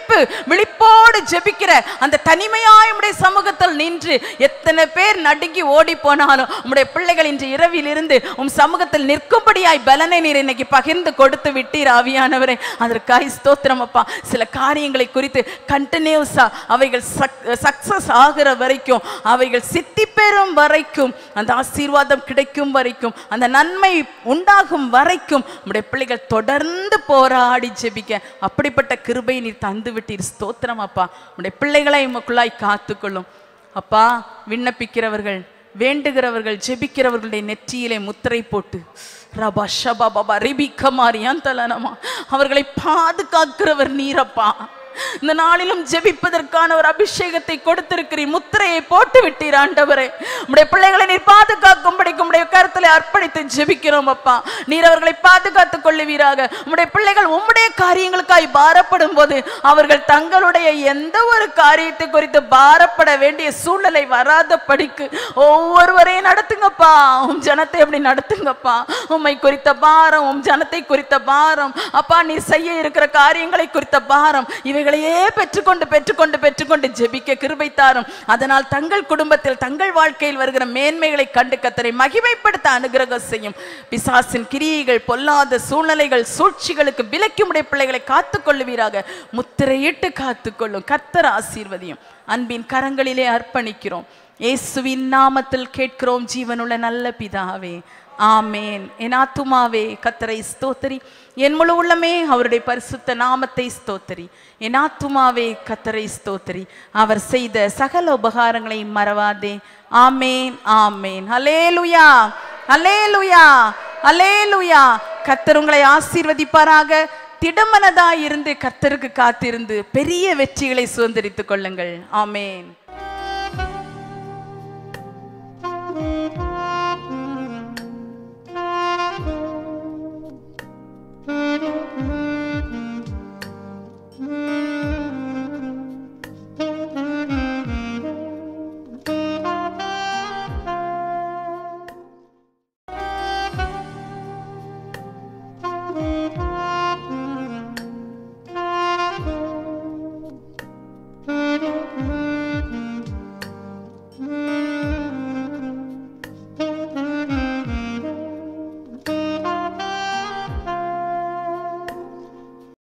விழிப்போடு ஜெபிக்கிற அந்த தனிமையாய் உம்முடைய சமூகத்தில் நின்று எத்தனை பேர் நடுங்கி ஓடி போனாலும் உம்முடைய பிள்ளைகள் இன்று இரவில் இருந்து உம் சமூகத்தில் நிற்கும்படியாய் பலனை நீர் இன்னைக்கு பகிர்ந்து கொடுத்து விட்டீர் ஆவியானவரே. அதற்காக ஸ்தோத்திரம் அப்பா. சில காரியங்களை குறித்து கண்டினியூஸா அவைகள் சக்சஸ் ஆகிற வரைக்கும், அவைகள் சித்தி பெறும் வரைக்கும், அந்த ஆசீர்வாதம் கிடைக்கும் வரைக்கும், அந்த நன்மை உண்டாகும் வரைக்கும் நம்முடைய பிள்ளைகள் தொடர்ந்து போராடி ஜெபிக்க அப்படிப்பட்ட கிருபை நீர் தந்து விட்டீர். ஸ்தோத்திரம் அப்பா. நம்முடைய பிள்ளைகளை உமக்குள்ளாய் காத்துக்கொள்ளும் அப்பா. விண்ணப்பிக்கிறவர்கள், வேண்டுகிறவர்கள், ஜெபிக்கிறவர்களுடைய நெற்றியிலே முத்திரை போட்டு ரபா ஷபா பாபா ரிபிகமாரியான் தலனமா அவர்களை பாதுகாக்கிறவர் நீரப்பா. இந்த நாளிலும் ஜெபிப்பதற்கான ஒரு அபிஷேகத்தை கொடுத்திருக்கிறீர், முத்திரையை போட்டு விட்டீர் ஆண்டவரே. உம்முடைய பிள்ளைகளை நீர் பாதுகாக்கும்படிக்கு உம்முடைய கருத்திலே அர்ப்பணித்து ஜெபிக்கிறோம் அப்பா. நீர் அவர்களை பாதுகாத்துக் கொள்ளுவீராக. உம்முடைய பிள்ளைகள் உம்முடைய காரியங்களுக்காய் பாரப்படும் போது அவர்கள் தங்களுடைய எந்த ஒரு காரியத்தை குறித்து பாரப்பட வேண்டிய சூழ்நிலை வராத படிக்கு ஒவ்வொருவரையும் நடத்துங்கப்பா. உம் ஜனத்தை எப்படி நடத்துங்கப்பா. உம்மை குறித்த பாரம், உம் ஜனத்தை குறித்த பாரம் அப்பா, நீ செய்ய இருக்கிற காரியங்களை குறித்த பாரம், இவைகளையே பெற்றுக்கொண்டு பெற்றுக்கொண்டு பெற்றுக்கொண்டு ஜெபிக்க கிருபை தாரும். அதனால் தங்கள் குடும்பத்தில், தங்கள் வாழ்க்கையில் வருகிற மேன்மைகளை கண்டு கர்த்தரை மகிமைப்படுத்த அனுகிரகம் செய்யும். பிசாசின் கிரியைகள், பொல்லாத சூழ்நிலைகள், சூழ்ச்சிகளுக்கு விலக்கி உம்முடைய பிள்ளைகளை காத்துக்கொள்ளுவீராக. முத்திரையிட்டு காத்துக்கொள்ளும். கர்த்தர் ஆசீர்வதியும். அன்பின் கரங்களிலே அர்ப்பணிக்கிறோம். இயேசுவின் நாமத்தில் கேட்கிறோம் ஜீவனுள்ள நல்ல பிதாவே, ஆமேன். என் ஆத்துமாவே கர்த்தரை ஸ்தோத்திரி, என் முழு உள்ளமே அவருடைய பரிசுத்த நாமத்தை ஸ்தோத்திரி. என் ஆத்துமாவே கர்த்தரை ஸ்தோத்திரி, அவர் செய்த சகல உபகாரங்களை மறவாதே. ஆமேன், ஆமேன். ஹல்லேலூயா, ஹல்லேலூயா, ஹல்லேலூயா. கர்த்தர் உங்களை ஆசீர்வதிப்பாராக. திடமனதாயிருந்து கர்த்தருக்கு காத்திருந்து பெரிய வெற்றிகளை சுதந்திரித்துக் கொள்ளுங்கள். ஆமேன்.